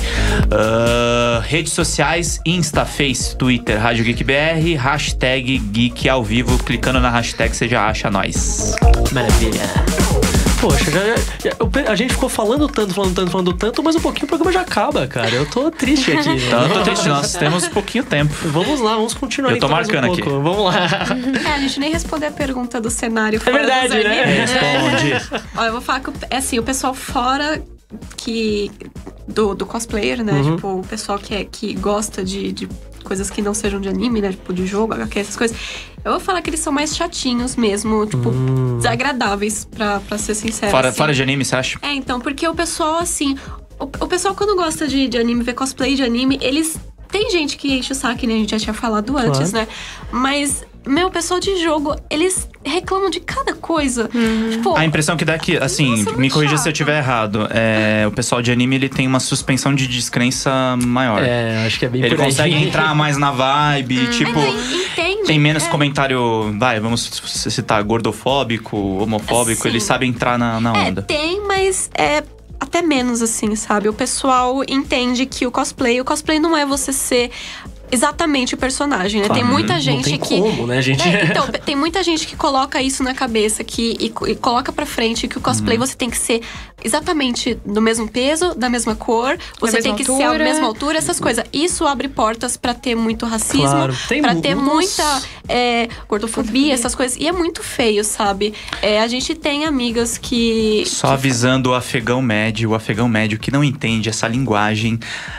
Uh, redes sociais, Insta, Face, Twitter, Rádio Geek B R, hashtag Geek ao vivo. Clicando na hashtag você já acha nós. Maravilha. Poxa, já, já- eu pe- a gente ficou falando tanto, falando tanto, falando tanto, mas um pouquinho o programa já acaba, cara. Eu tô triste aqui. Então, eu tô triste, nós temos pouquinho tempo. Vamos lá, vamos continuar. Eu tô então mais um marcando pouco. aqui. Vamos lá. É, a gente nem respondeu a pergunta do cenário É fora verdade, dos né? animes, Responde. Olha, eu vou falar que o- é assim, o pessoal fora que do, do cosplayer, né? Uhum. Tipo, o pessoal que, é, que gosta de, de coisas que não sejam de anime, né? Tipo, de jogo, H Q, essas coisas. Eu vou falar que eles são mais chatinhos mesmo, tipo, desagradáveis, pra, pra ser sincero. Fora, assim. fora de anime, você acha? É, então, porque o pessoal, assim... O, o pessoal, quando gosta de, de anime, ver cosplay de anime, eles... Tem gente que enche o saco, né? A gente já tinha falado Claro. antes, né? Mas, meu, o pessoal de jogo, eles reclamam de cada coisa. Tipo, A impressão que dá é que, assim, Nossa, me muito corrija se eu chato. estiver errado. É, o pessoal de anime, ele tem uma suspensão de descrença maior. É, acho que é bem Ele por aí. consegue entrar mais na vibe, tipo... mas entende. Tem menos é. comentário, vai, vamos citar, gordofóbico, homofóbico. Sim. Ele sabe entrar na, na É, onda. tem, mas é até menos, assim, sabe? O pessoal entende que o cosplay... O cosplay não é você ser exatamente o personagem, né? Claro, tem muita não gente tem que... como, né, gente? É, então, tem muita gente que coloca isso na cabeça que, e, e coloca pra frente que o cosplay Uhum. você tem que ser exatamente do mesmo peso, da mesma cor, você mesma tem que ser a altura. mesma altura, essas coisas. Isso abre portas pra ter muito racismo, Claro, tem pra mu- ter nossa. muita é, gordofobia, essas coisas. E é muito feio, sabe? É, a gente tem amigas que... Só avisando o afegão médio, o afegão médio que não entende essa linguagem.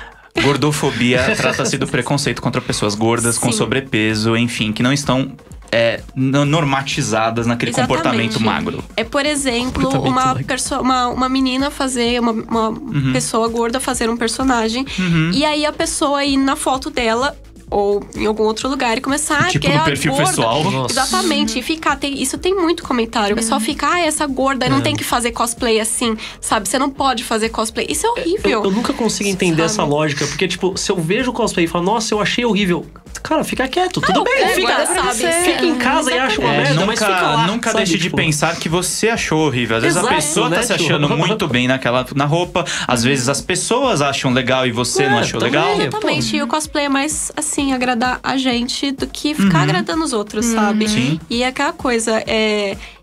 Gordofobia trata-se do preconceito contra pessoas gordas, com Sim. sobrepeso, enfim, que não estão é, no- normatizadas naquele Exatamente. comportamento magro. É, por exemplo, Comportamento uma, magro. perso- uma, uma menina fazer, uma, uma Uhum. pessoa gorda fazer um personagem. E aí a pessoa ir na foto dela, ou em algum outro lugar, e começar Tipo que é no a perfil gorda. pessoal. Nossa. Exatamente, e ficar, tem, isso tem muito comentário. O pessoal fica, ah, essa gorda, não tem que fazer cosplay assim, sabe? Você não pode fazer cosplay. Isso é horrível. Eu, eu nunca consigo entender Sabe? essa lógica, porque, tipo, se eu vejo o cosplay e falo, nossa, eu achei horrível. Cara, fica quieto, tudo bem, é, fica, guarda pra você. fica em casa e acha uma É, merda, mas fica nunca lá. nunca sabe? deixe de Tipo, pensar que você achou horrível. Às vezes Exato, a pessoa né, tá se tipo? achando muito bem naquela, na roupa. Às vezes as pessoas acham legal e você É, não achou também. legal. Exatamente, e o cosplay é mais, assim, agradar a gente do que ficar agradando os outros, sabe? Sim. E aquela coisa, é...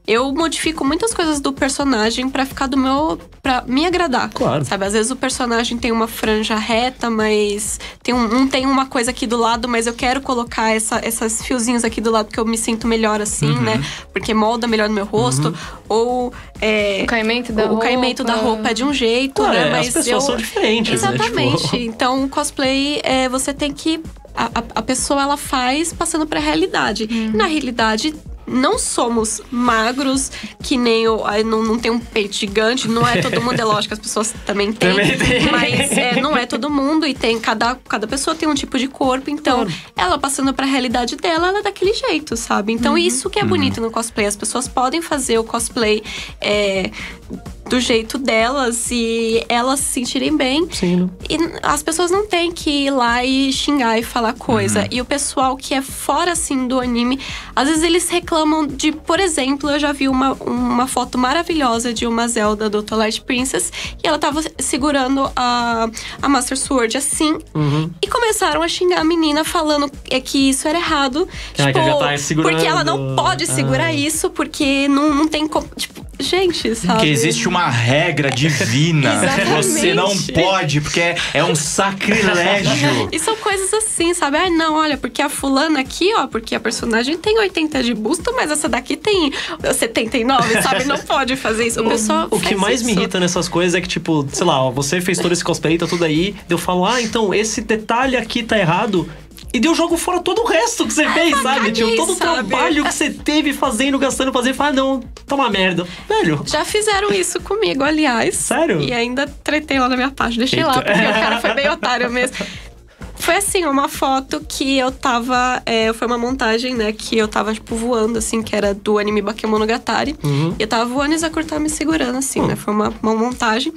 eu modifico muitas coisas do personagem pra ficar do meu... pra me agradar. Claro. Sabe, às vezes o personagem tem uma franja reta, mas tem um, um tem uma coisa aqui do lado, mas eu quero colocar essa, esses fiozinhos aqui do lado porque eu me sinto melhor assim, Uhum. né? Porque molda melhor no meu rosto. Ou é, O caimento da o roupa. caimento da roupa é de um jeito, Claro, né? é, Mas as pessoas eu... são diferentes, né? Exatamente. Tipo... Então, o cosplay, é, você tem que... A, a, a pessoa, ela faz passando pra realidade. Uhum. Na realidade... Não somos magros, que nem o. Aí não, não tem um peito gigante, não é todo mundo, é lógico, as pessoas também têm. Também tem. Mas é, não é todo mundo e tem. Cada, cada pessoa tem um tipo de corpo, então Claro. ela passando pra realidade dela, ela é daquele jeito, sabe? Então isso que é bonito no cosplay. As pessoas podem fazer o cosplay é, do jeito delas e elas se sentirem bem. Sim. E as pessoas não têm que ir lá e xingar e falar coisa. E o pessoal que é fora, assim, do anime, às vezes eles reclamam de... Por exemplo, eu já vi uma, uma foto maravilhosa de uma Zelda do Twilight Princess. E ela tava segurando a, a Master Sword assim. Uhum. E começaram a xingar a menina, falando é que isso era errado. Ah, tipo, que já tá segurando. porque ela não pode segurar Ah. isso, porque não, não tem como... Tipo, gente, sabe? Porque existe uma regra divina. Exatamente. Você não pode, porque é, é um sacrilégio. E são coisas assim, sabe? Ah, não, olha, porque a fulana aqui, ó, porque a personagem tem oitenta de busto, mas essa daqui tem setenta e nove, sabe? Não pode fazer isso. O pessoal O que faz mais me isso. irrita nessas coisas é que, tipo, sei lá, ó, você fez todo esse cosplay, tá tudo aí. Eu falo, ah, então esse detalhe aqui tá errado. E daí eu jogo fora todo o resto que você fez, sabe? Tipo, todo o sabe? trabalho que você teve fazendo, gastando, fazendo. Fala, ah, não, tá uma merda. Velho. Já fizeram isso comigo, aliás. Sério? E ainda tretei lá na minha página. Deixei Eita. lá, porque o cara foi bem otário mesmo. Foi assim, uma foto que eu tava... É, foi uma montagem, né? Que eu tava, tipo, voando, assim. Que era do anime Bakemonogatari. Uhum. E eu tava voando e o Sakura tava me segurando, assim, né? Foi uma, uma montagem.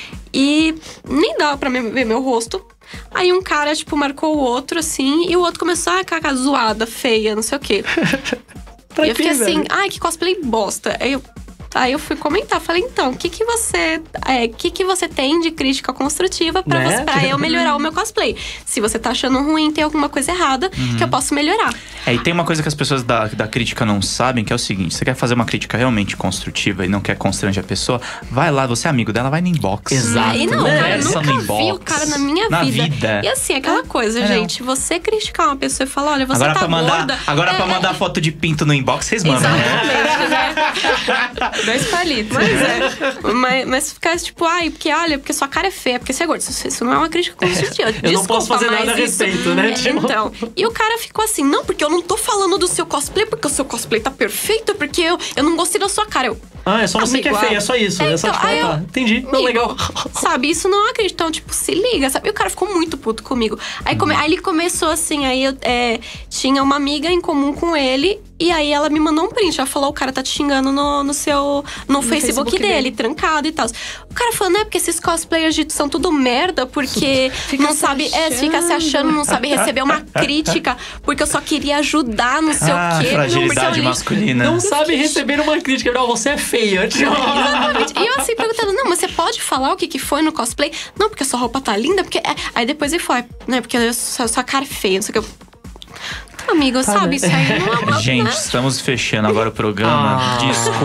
E nem dava pra me- ver meu rosto. Aí um cara, tipo, marcou o outro, assim. E o outro começou, ah, caca, zoada, feia, não sei o quê. Pra E eu fiquei quê, assim, velho? ai, que cosplay bosta. Aí eu, aí eu fui comentar, falei, então, o que que você, é, que que você tem de crítica construtiva pra, Né? você, pra eu melhorar o meu cosplay? Se você tá achando ruim, tem alguma coisa errada que eu posso melhorar. É, e tem uma coisa que as pessoas da, da crítica não sabem, que é o seguinte: você quer fazer uma crítica realmente construtiva e não quer constranger a pessoa, vai lá, você é amigo dela, vai no inbox. Exato. E não, né? cara, eu Conversa nunca no vi inbox. o cara na minha Na vida. vida. E assim, aquela coisa, É, gente, você criticar uma pessoa e falar, olha, você Agora, tá pra mandar, gorda. agora é, pra mandar foto de pinto no inbox, vocês mandam, né? Exatamente, né? Dois palitos. Mas é. mas, mas ficar tipo, ai, porque olha, porque sua cara é feia, porque você é gordo. Isso, isso não é uma crítica construtiva. Eu não posso Desculpa, fazer nada mas a isso- respeito, né? É, Tipo- Então. E o cara ficou assim, não, porque eu não tô falando do seu cosplay, porque o seu cosplay tá perfeito, porque eu, eu não gostei da sua cara. Eu, Ah, é só você que é Amigo, feia, ah, é só isso. É, é, só então, tipo, aí ah, eu- tá, entendi. Não, Amigo, legal. Sabe, isso não acredito. Então, tipo, se liga, sabe? E o cara ficou muito puto comigo. Aí, come- aí ele começou assim, aí eu é, tinha uma amiga em comum com ele. E aí ela me mandou um print. Ela falou, o cara tá te xingando no, no seu... No, Facebook, Facebook dele, dele. trancado e tal. O cara falou, né? Porque esses cosplayers de são tudo merda, porque não se sabe... É, fica se achando, não sabe receber uma crítica. Porque eu só queria ajudar, não sei Ah, o quê. fragilidade não, porque eu li- masculina. Não sabe receber uma crítica. Não, você é feia. Tipo. Exatamente. E eu assim perguntando, não, mas você pode falar o que, que foi no cosplay? Não, porque a sua roupa tá linda, porque. é. Aí depois ele foi, né? Porque a sua, sua cara é feia, não sei o que. Eu... Tá, amigo, sabe? Isso aí não é uma. Gente, né? estamos fechando agora o programa. Ah.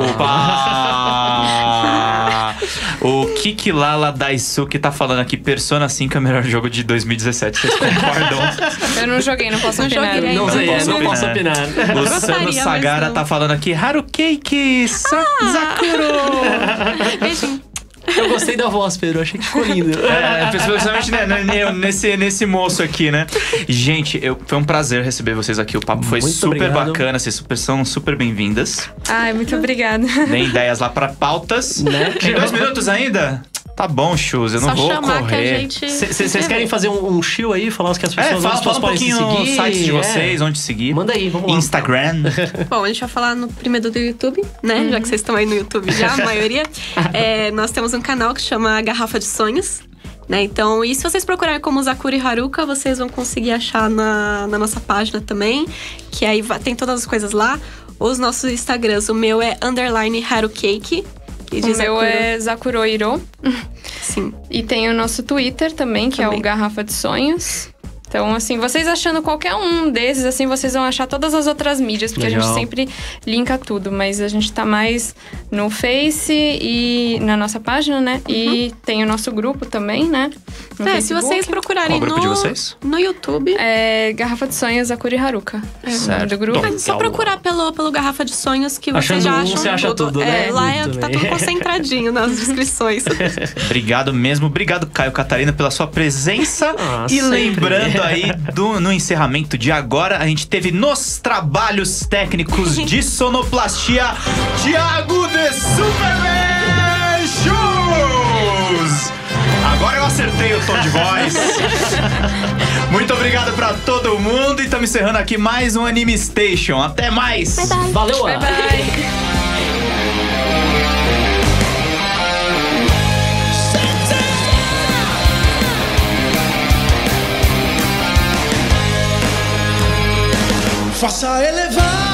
Desculpa! O Kiki Lala Daisuke tá falando aqui: Persona cinco é o melhor jogo de dois mil e dezessete. Vocês concordam? Eu não joguei, não posso Não opinar. joguei. Não sei, Não posso não posso opinar. O Sano Gostaria, mas Sagara não. tá falando aqui: Harukeiki Sa Sakuro! Beijinho. Eu gostei da voz, Pedro. Achei que ficou lindo. É, principalmente né, né, nesse, nesse moço aqui, né? Gente, eu, foi um prazer receber vocês aqui. O papo foi Muito super obrigado. bacana. Vocês super, são super bem-vindas. Ai, muito obrigada. Deem ideias lá pra pautas. Né? Tem dois minutos ainda? Tá bom, Chus, eu não Só vou chamar que a correr. gente. Vocês querem fazer um, um chill aí? Falar que as pessoas, É, as fala, pessoas fala um podem se pouquinho seguir? os sites de é. vocês, onde seguir. Manda aí, vamos lá. Instagram. Bom, a gente vai falar no primeiro do YouTube, né? Já que vocês estão aí no YouTube já, a maioria. É, nós temos um canal que chama Garrafa de Sonhos. Né? Então, e se vocês procurarem como Zakura e Haruka, vocês vão conseguir achar na, na nossa página também. Que aí vai- tem todas as coisas lá. Os nossos Instagrams, o meu é underline Harukake. E O de meu Zakuro. é Zakuroiro. Sim. E tem o nosso Twitter também, que é Também. o Garrafa de Sonhos. Então, assim, vocês achando qualquer um desses, assim, vocês vão achar todas as outras mídias, porque Legal. a gente sempre linka tudo, mas a gente tá mais no Face e na nossa página, né? Uhum. E tem o nosso grupo também, né? No é, Facebook. se vocês procurarem Qual o grupo no, de vocês? no YouTube. É Garrafa de Sonhos Akuri Haruka. É o nome Certo. do grupo. É só procurar pelo, pelo Garrafa de Sonhos que Achando vocês já um, acham você acha tudo. tudo, É, né? lá é, Muito tá bem. tudo concentradinho nas descrições. Obrigado mesmo. Obrigado, Caio Catarina, pela sua presença. Ah, e sempre. lembrando aí, do, no encerramento de agora, a gente teve nos trabalhos técnicos de sonoplastia, Thiago de Superman Shoes! Agora eu acertei o tom de voz. Muito obrigado pra todo mundo. E estamos encerrando aqui mais um Anime Station. Até mais! Bye, bye. Valeu, Bye, Ana. bye. Faça elevar